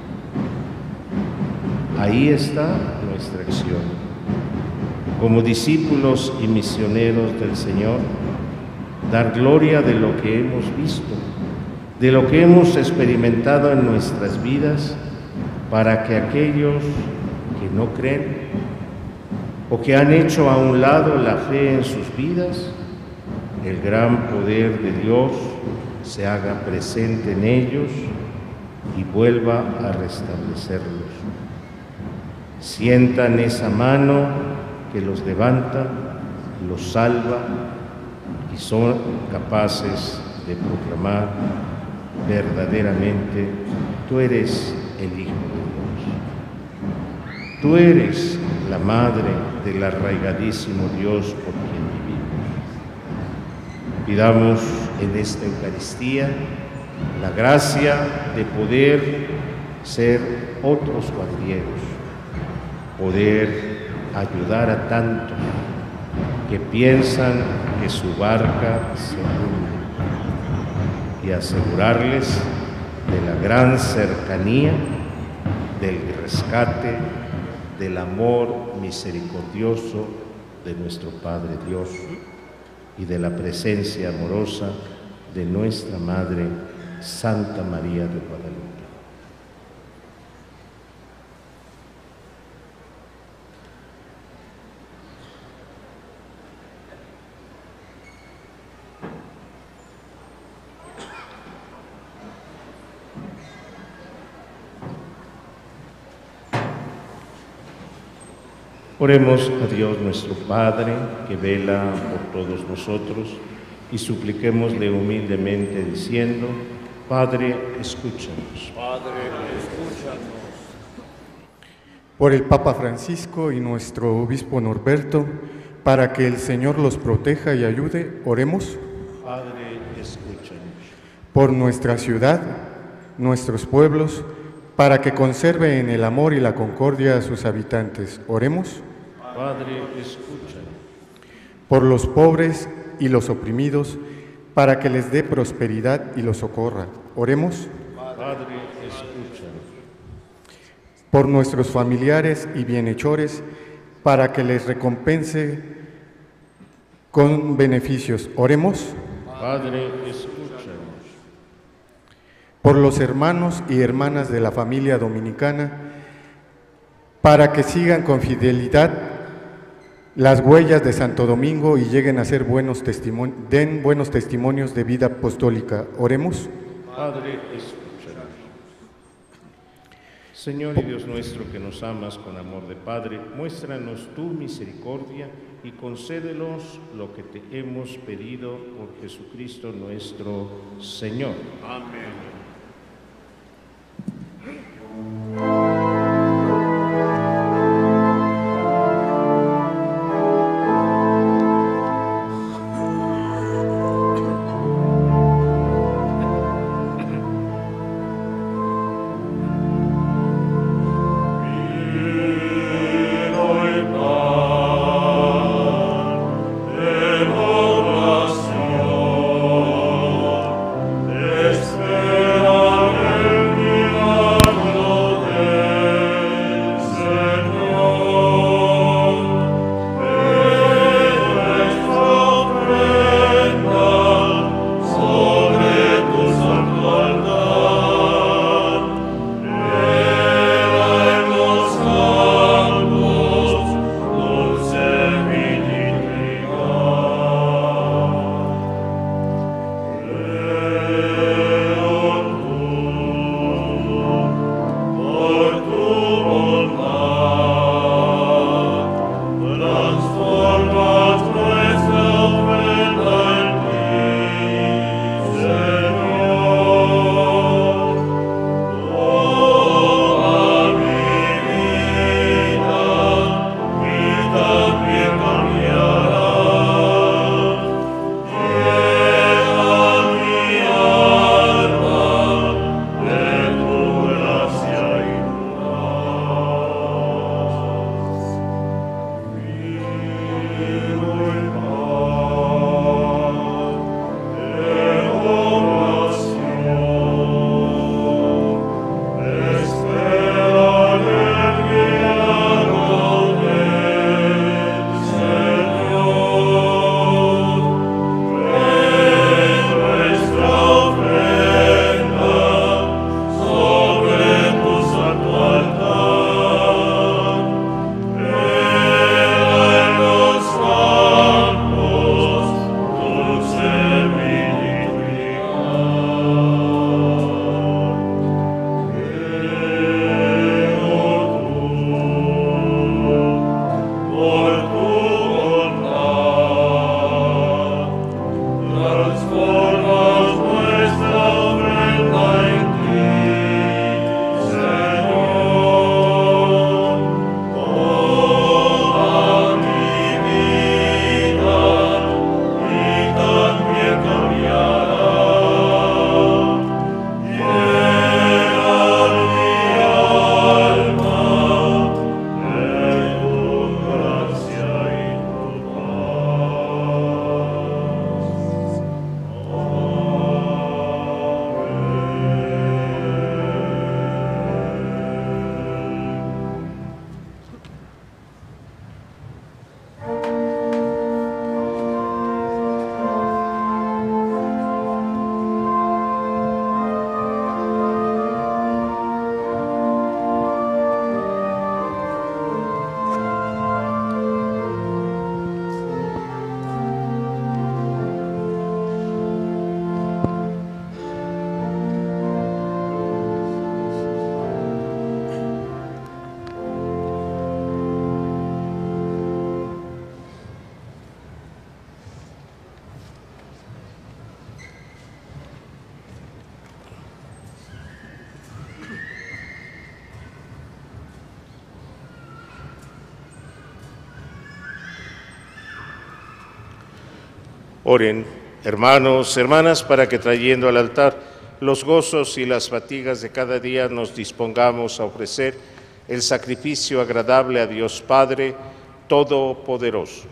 Ahí está nuestra acción. Como discípulos y misioneros del Señor, dar gloria de lo que hemos visto, de lo que hemos experimentado en nuestras vidas, para que aquellos que no creen o que han hecho a un lado la fe en sus vidas, el gran poder de Dios se haga presente en ellos y vuelva a restablecerlos. Sientan esa mano que los levanta, los salva y son capaces de proclamar verdaderamente: tú eres el Hijo de Dios. Tú eres la Madre del arraigadísimo Dios por quien vivimos. Pidamos en esta Eucaristía la gracia de poder ser otros Juan Diegos, poder ayudar a tantos que piensan que su barca se hunde y asegurarles de la gran cercanía, del rescate, del amor misericordioso de nuestro Padre Dios y de la presencia amorosa de nuestra Madre Santa María de Guadalupe. Oremos a Dios nuestro Padre, que vela por todos nosotros, y supliquémosle humildemente diciendo: Padre, escúchanos. Padre, escúchanos. Por el Papa Francisco y nuestro obispo Norberto, para que el Señor los proteja y ayude, oremos. Padre, escúchanos. Por nuestra ciudad, nuestros pueblos, para que conserve en el amor y la concordia a sus habitantes, oremos. Padre, escúchanos. Por los pobres y los oprimidos, para que les dé prosperidad y los socorra, oremos. Padre, escúchanos. Por nuestros familiares y bienhechores, para que les recompense con beneficios, oremos. Padre, escúchanos. Por los hermanos y hermanas de la familia dominicana, para que sigan con fidelidad las huellas de Santo Domingo y lleguen a ser den buenos testimonios de vida apostólica. Oremos. Padre, escúchanos. Señor y Dios nuestro, que nos amas con amor de Padre, muéstranos tu misericordia y concédenos lo que te hemos pedido por Jesucristo nuestro Señor. Amén. Desespero. Oren, hermanos, hermanas, para que trayendo al altar los gozos y las fatigas de cada día nos dispongamos a ofrecer el sacrificio agradable a Dios Padre Todopoderoso.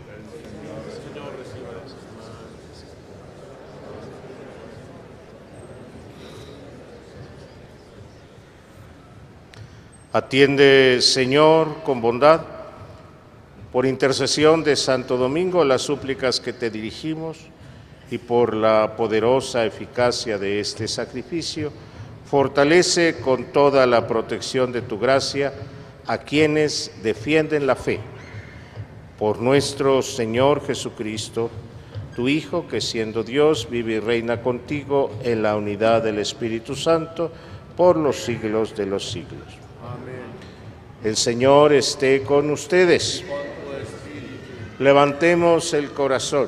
Atiende, Señor, con bondad, por intercesión de Santo Domingo, las súplicas que te dirigimos y por la poderosa eficacia de este sacrificio, fortalece con toda la protección de tu gracia a quienes defienden la fe. Por nuestro Señor Jesucristo, tu Hijo, que siendo Dios, vive y reina contigo en la unidad del Espíritu Santo, por los siglos de los siglos. Amén. El Señor esté con ustedes. Levantemos el corazón.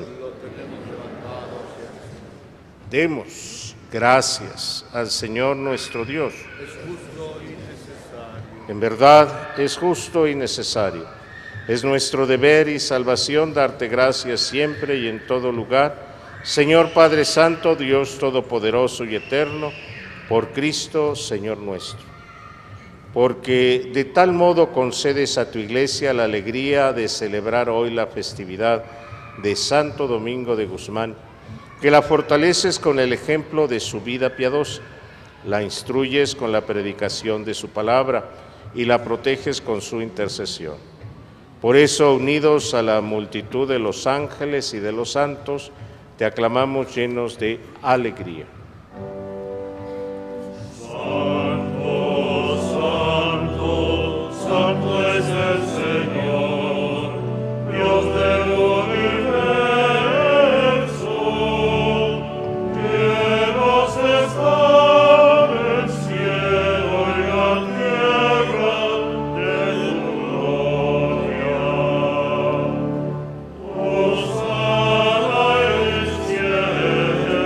Demos gracias al Señor nuestro Dios. Es justo y necesario. En verdad es justo y necesario. Es nuestro deber y salvación darte gracias siempre y en todo lugar, Señor Padre Santo, Dios Todopoderoso y Eterno, por Cristo, Señor nuestro. Porque de tal modo concedes a tu Iglesia la alegría de celebrar hoy la festividad de Santo Domingo de Guzmán, que la fortaleces con el ejemplo de su vida piadosa, la instruyes con la predicación de su palabra y la proteges con su intercesión. Por eso, unidos a la multitud de los ángeles y de los santos, te aclamamos llenos de alegría. Santo, santo, santo es el Señor, Dios del universo. Cielos están el cielo y la tierra de tu gloria. Hosana en el cielo.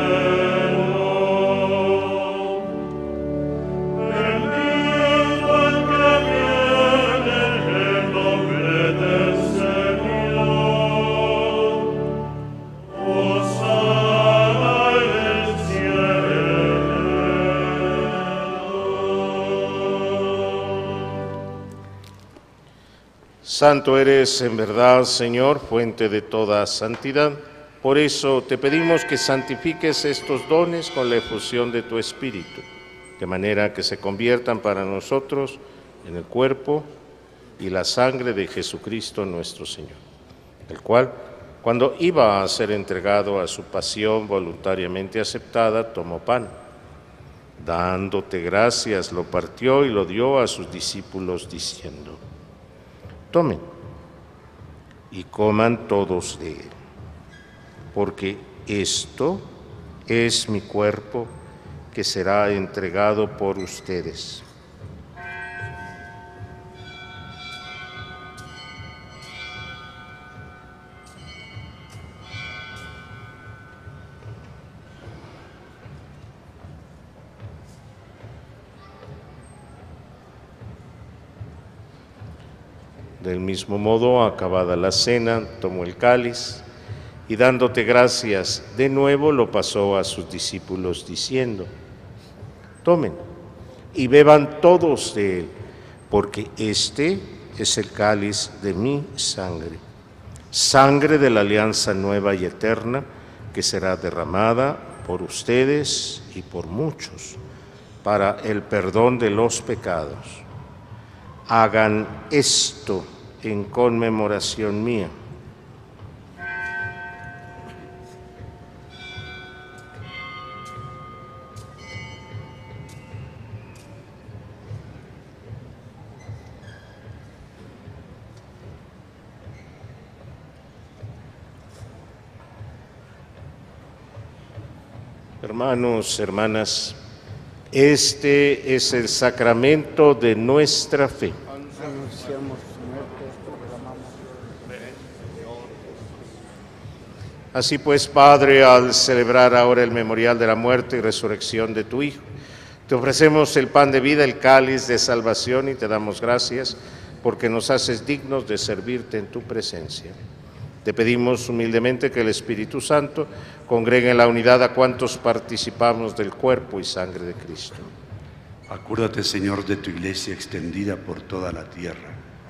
Bendito el que viene en el nombre del Señor. Hosana en el cielo. Santo eres en verdad, Señor, fuente de toda santidad. Por eso te pedimos que santifiques estos dones con la efusión de tu Espíritu, de manera que se conviertan para nosotros en el cuerpo y la sangre de Jesucristo nuestro Señor, el cual, cuando iba a ser entregado a su pasión voluntariamente aceptada, tomó pan. Dándote gracias, lo partió y lo dio a sus discípulos, diciendo: tomen y coman todos de él, porque esto es mi cuerpo que será entregado por ustedes. Del mismo modo, acabada la cena, tomó el cáliz y dándote gracias, de nuevo lo pasó a sus discípulos diciendo: tomen y beban todos de él, porque este es el cáliz de mi sangre, sangre de la alianza nueva y eterna, que será derramada por ustedes y por muchos para el perdón de los pecados. Hagan esto en conmemoración mía. Hermanos, hermanas, este es el sacramento de nuestra fe. Así pues, Padre, al celebrar ahora el memorial de la muerte y resurrección de tu Hijo, te ofrecemos el pan de vida, el cáliz de salvación, y te damos gracias porque nos haces dignos de servirte en tu presencia. Te pedimos humildemente que el Espíritu Santo congregue en la unidad a cuantos participamos del cuerpo y sangre de Cristo. Acuérdate, Señor, de tu iglesia extendida por toda la tierra,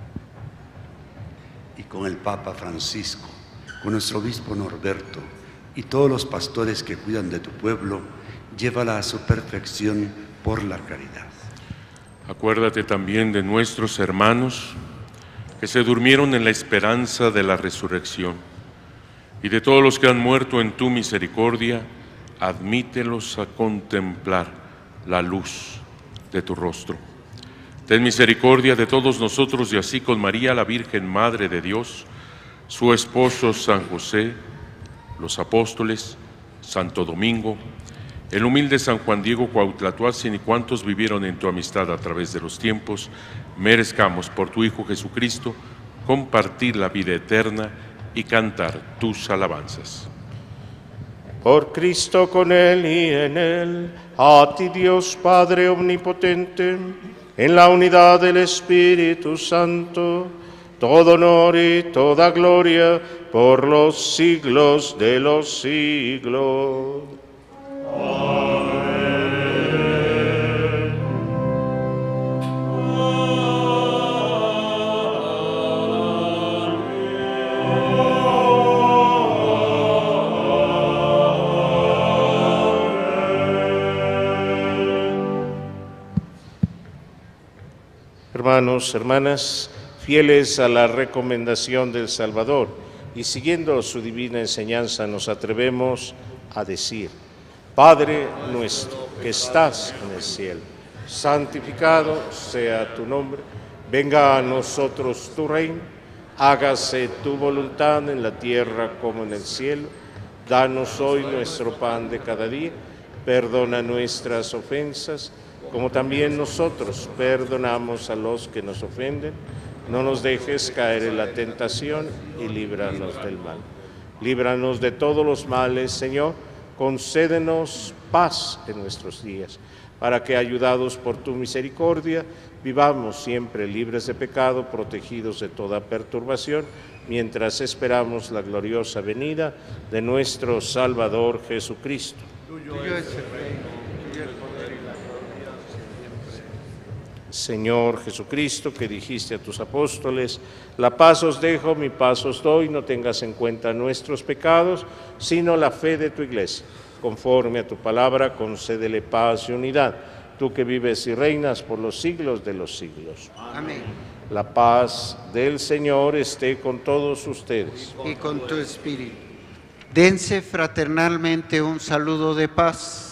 y con el Papa Francisco, con nuestro obispo Norberto y todos los pastores que cuidan de tu pueblo, llévala a su perfección por la caridad. Acuérdate también de nuestros hermanos que se durmieron en la esperanza de la resurrección, y de todos los que han muerto en tu misericordia, admítelos a contemplar la luz de tu rostro. Ten misericordia de todos nosotros, y así con María, la Virgen Madre de Dios, su esposo San José, los apóstoles, Santo Domingo, el humilde San Juan Diego Cuauhtlatoatzin y cuantos vivieron en tu amistad a través de los tiempos, merezcamos por tu Hijo Jesucristo compartir la vida eterna y cantar tus alabanzas. Por Cristo, con Él y en Él, a ti Dios Padre Omnipotente, en la unidad del Espíritu Santo, todo honor y toda gloria por los siglos de los siglos. Hermanos, hermanas, fieles a la recomendación del Salvador y siguiendo su divina enseñanza, nos atrevemos a decir: Padre nuestro que estás en el cielo, santificado sea tu nombre, venga a nosotros tu reino, hágase tu voluntad en la tierra como en el cielo. Danos hoy nuestro pan de cada día, perdona nuestras ofensas, como también nosotros perdonamos a los que nos ofenden. No nos dejes caer en la tentación y líbranos del mal. Líbranos de todos los males, Señor. Concédenos paz en nuestros días, para que, ayudados por tu misericordia, vivamos siempre libres de pecado, protegidos de toda perturbación, mientras esperamos la gloriosa venida de nuestro Salvador Jesucristo. Tuyo es el reino, tuyo el poder y la gloria siempre. Señor Jesucristo, que dijiste a tus apóstoles: la paz os dejo, mi paz os doy, no tengas en cuenta nuestros pecados, sino la fe de tu iglesia. Conforme a tu palabra, concédele paz y unidad, tú que vives y reinas por los siglos de los siglos. Amén. La paz del Señor esté con todos ustedes. Y con tu espíritu. Dense fraternalmente un saludo de paz.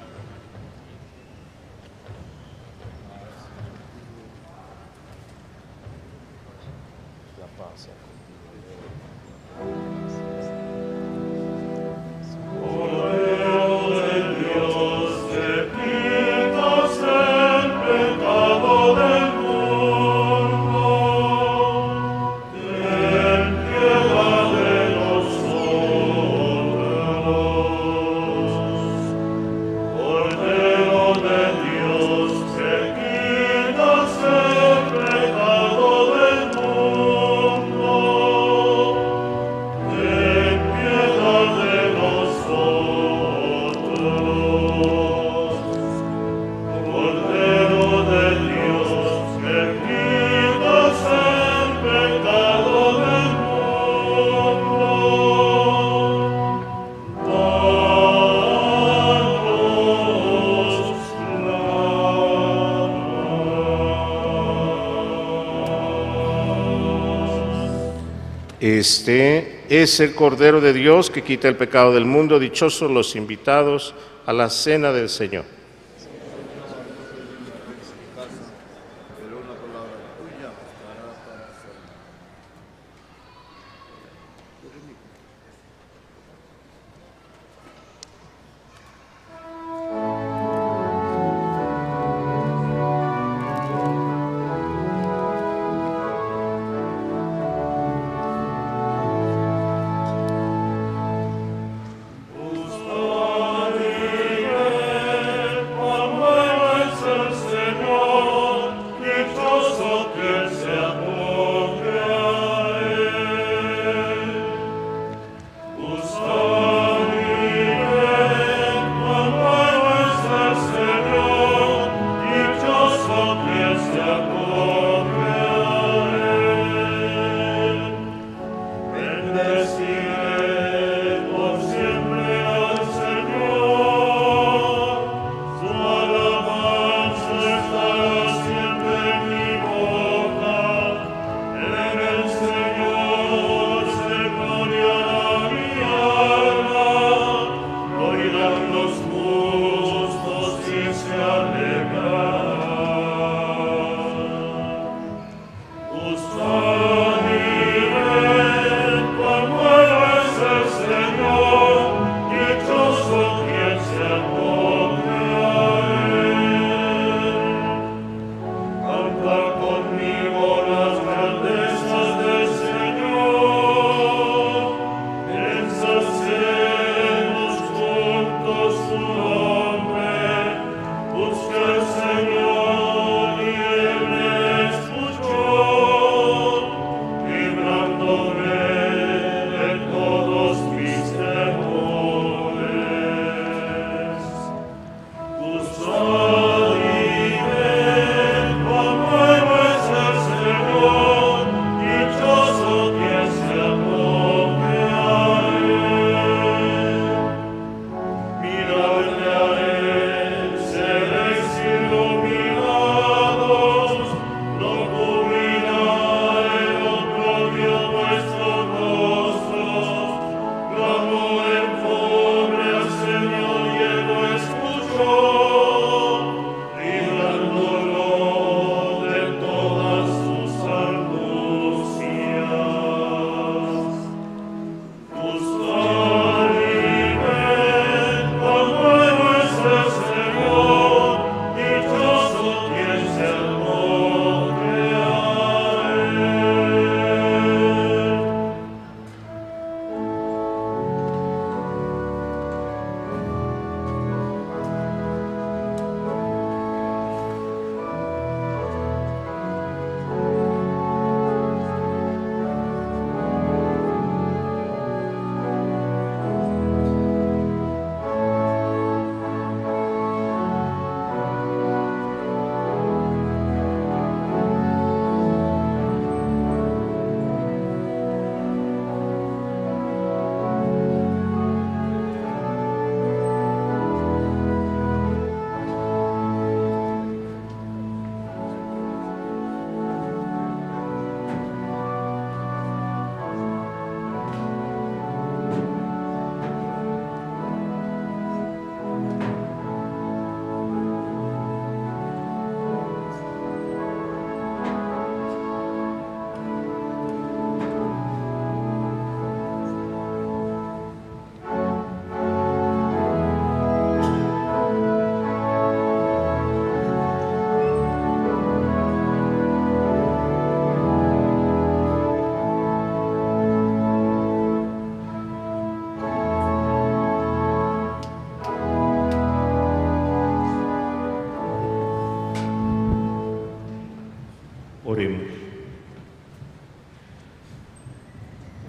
Este es el Cordero de Dios que quita el pecado del mundo. Dichosos los invitados a la cena del Señor.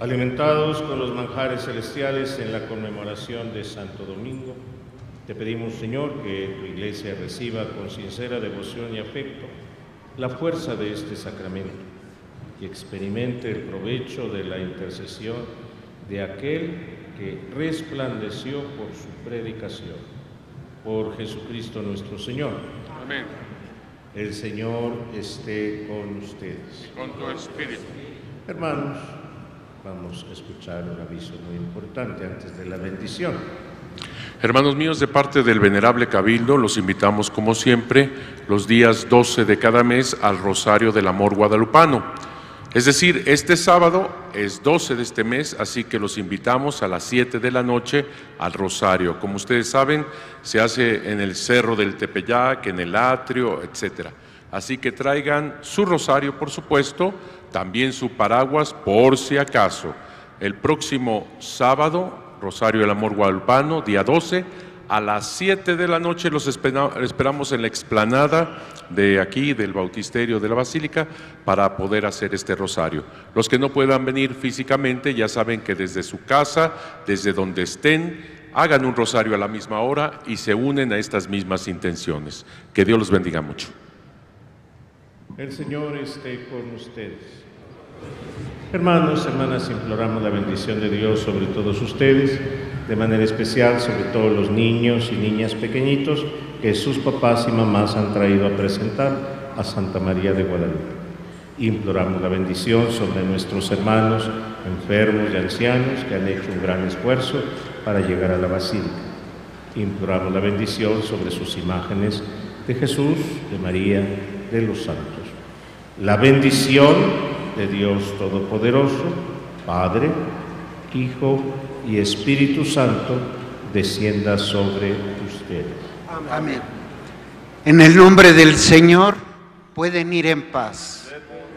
Alimentados con los manjares celestiales en la conmemoración de Santo Domingo, te pedimos, Señor, que tu Iglesia reciba con sincera devoción y afecto la fuerza de este sacramento y experimente el provecho de la intercesión de aquel que resplandeció por su predicación. Por Jesucristo nuestro Señor. Amén. El Señor esté con ustedes. Con tu espíritu. Hermanos, vamos a escuchar un aviso muy importante antes de la bendición. Hermanos míos, de parte del Venerable Cabildo, los invitamos como siempre los días 12 de cada mes al Rosario del Amor Guadalupano. Es decir, este sábado es 12 de este mes, así que los invitamos a las 7 de la noche al Rosario. Como ustedes saben, se hace en el Cerro del Tepeyac, en el atrio, etc. Así que traigan su rosario, por supuesto, también su paraguas, por si acaso. El próximo sábado, Rosario del Amor Guadalupano, día 12, a las 7 de la noche los esperamos en la explanada de aquí, del Bautisterio de la Basílica, para poder hacer este rosario. Los que no puedan venir físicamente, ya saben que desde su casa, desde donde estén, hagan un rosario a la misma hora y se unen a estas mismas intenciones. Que Dios los bendiga mucho. El Señor esté con ustedes. Hermanos, hermanas, imploramos la bendición de Dios sobre todos ustedes, de manera especial sobre todos los niños y niñas pequeñitos que sus papás y mamás han traído a presentar a Santa María de Guadalupe. Imploramos la bendición sobre nuestros hermanos enfermos y ancianos que han hecho un gran esfuerzo para llegar a la Basílica. Imploramos la bendición sobre sus imágenes de Jesús, de María, de los santos. La bendición de Dios Todopoderoso, Padre, Hijo y Espíritu Santo, descienda sobre ustedes. Amén. En el nombre del Señor, pueden ir en paz.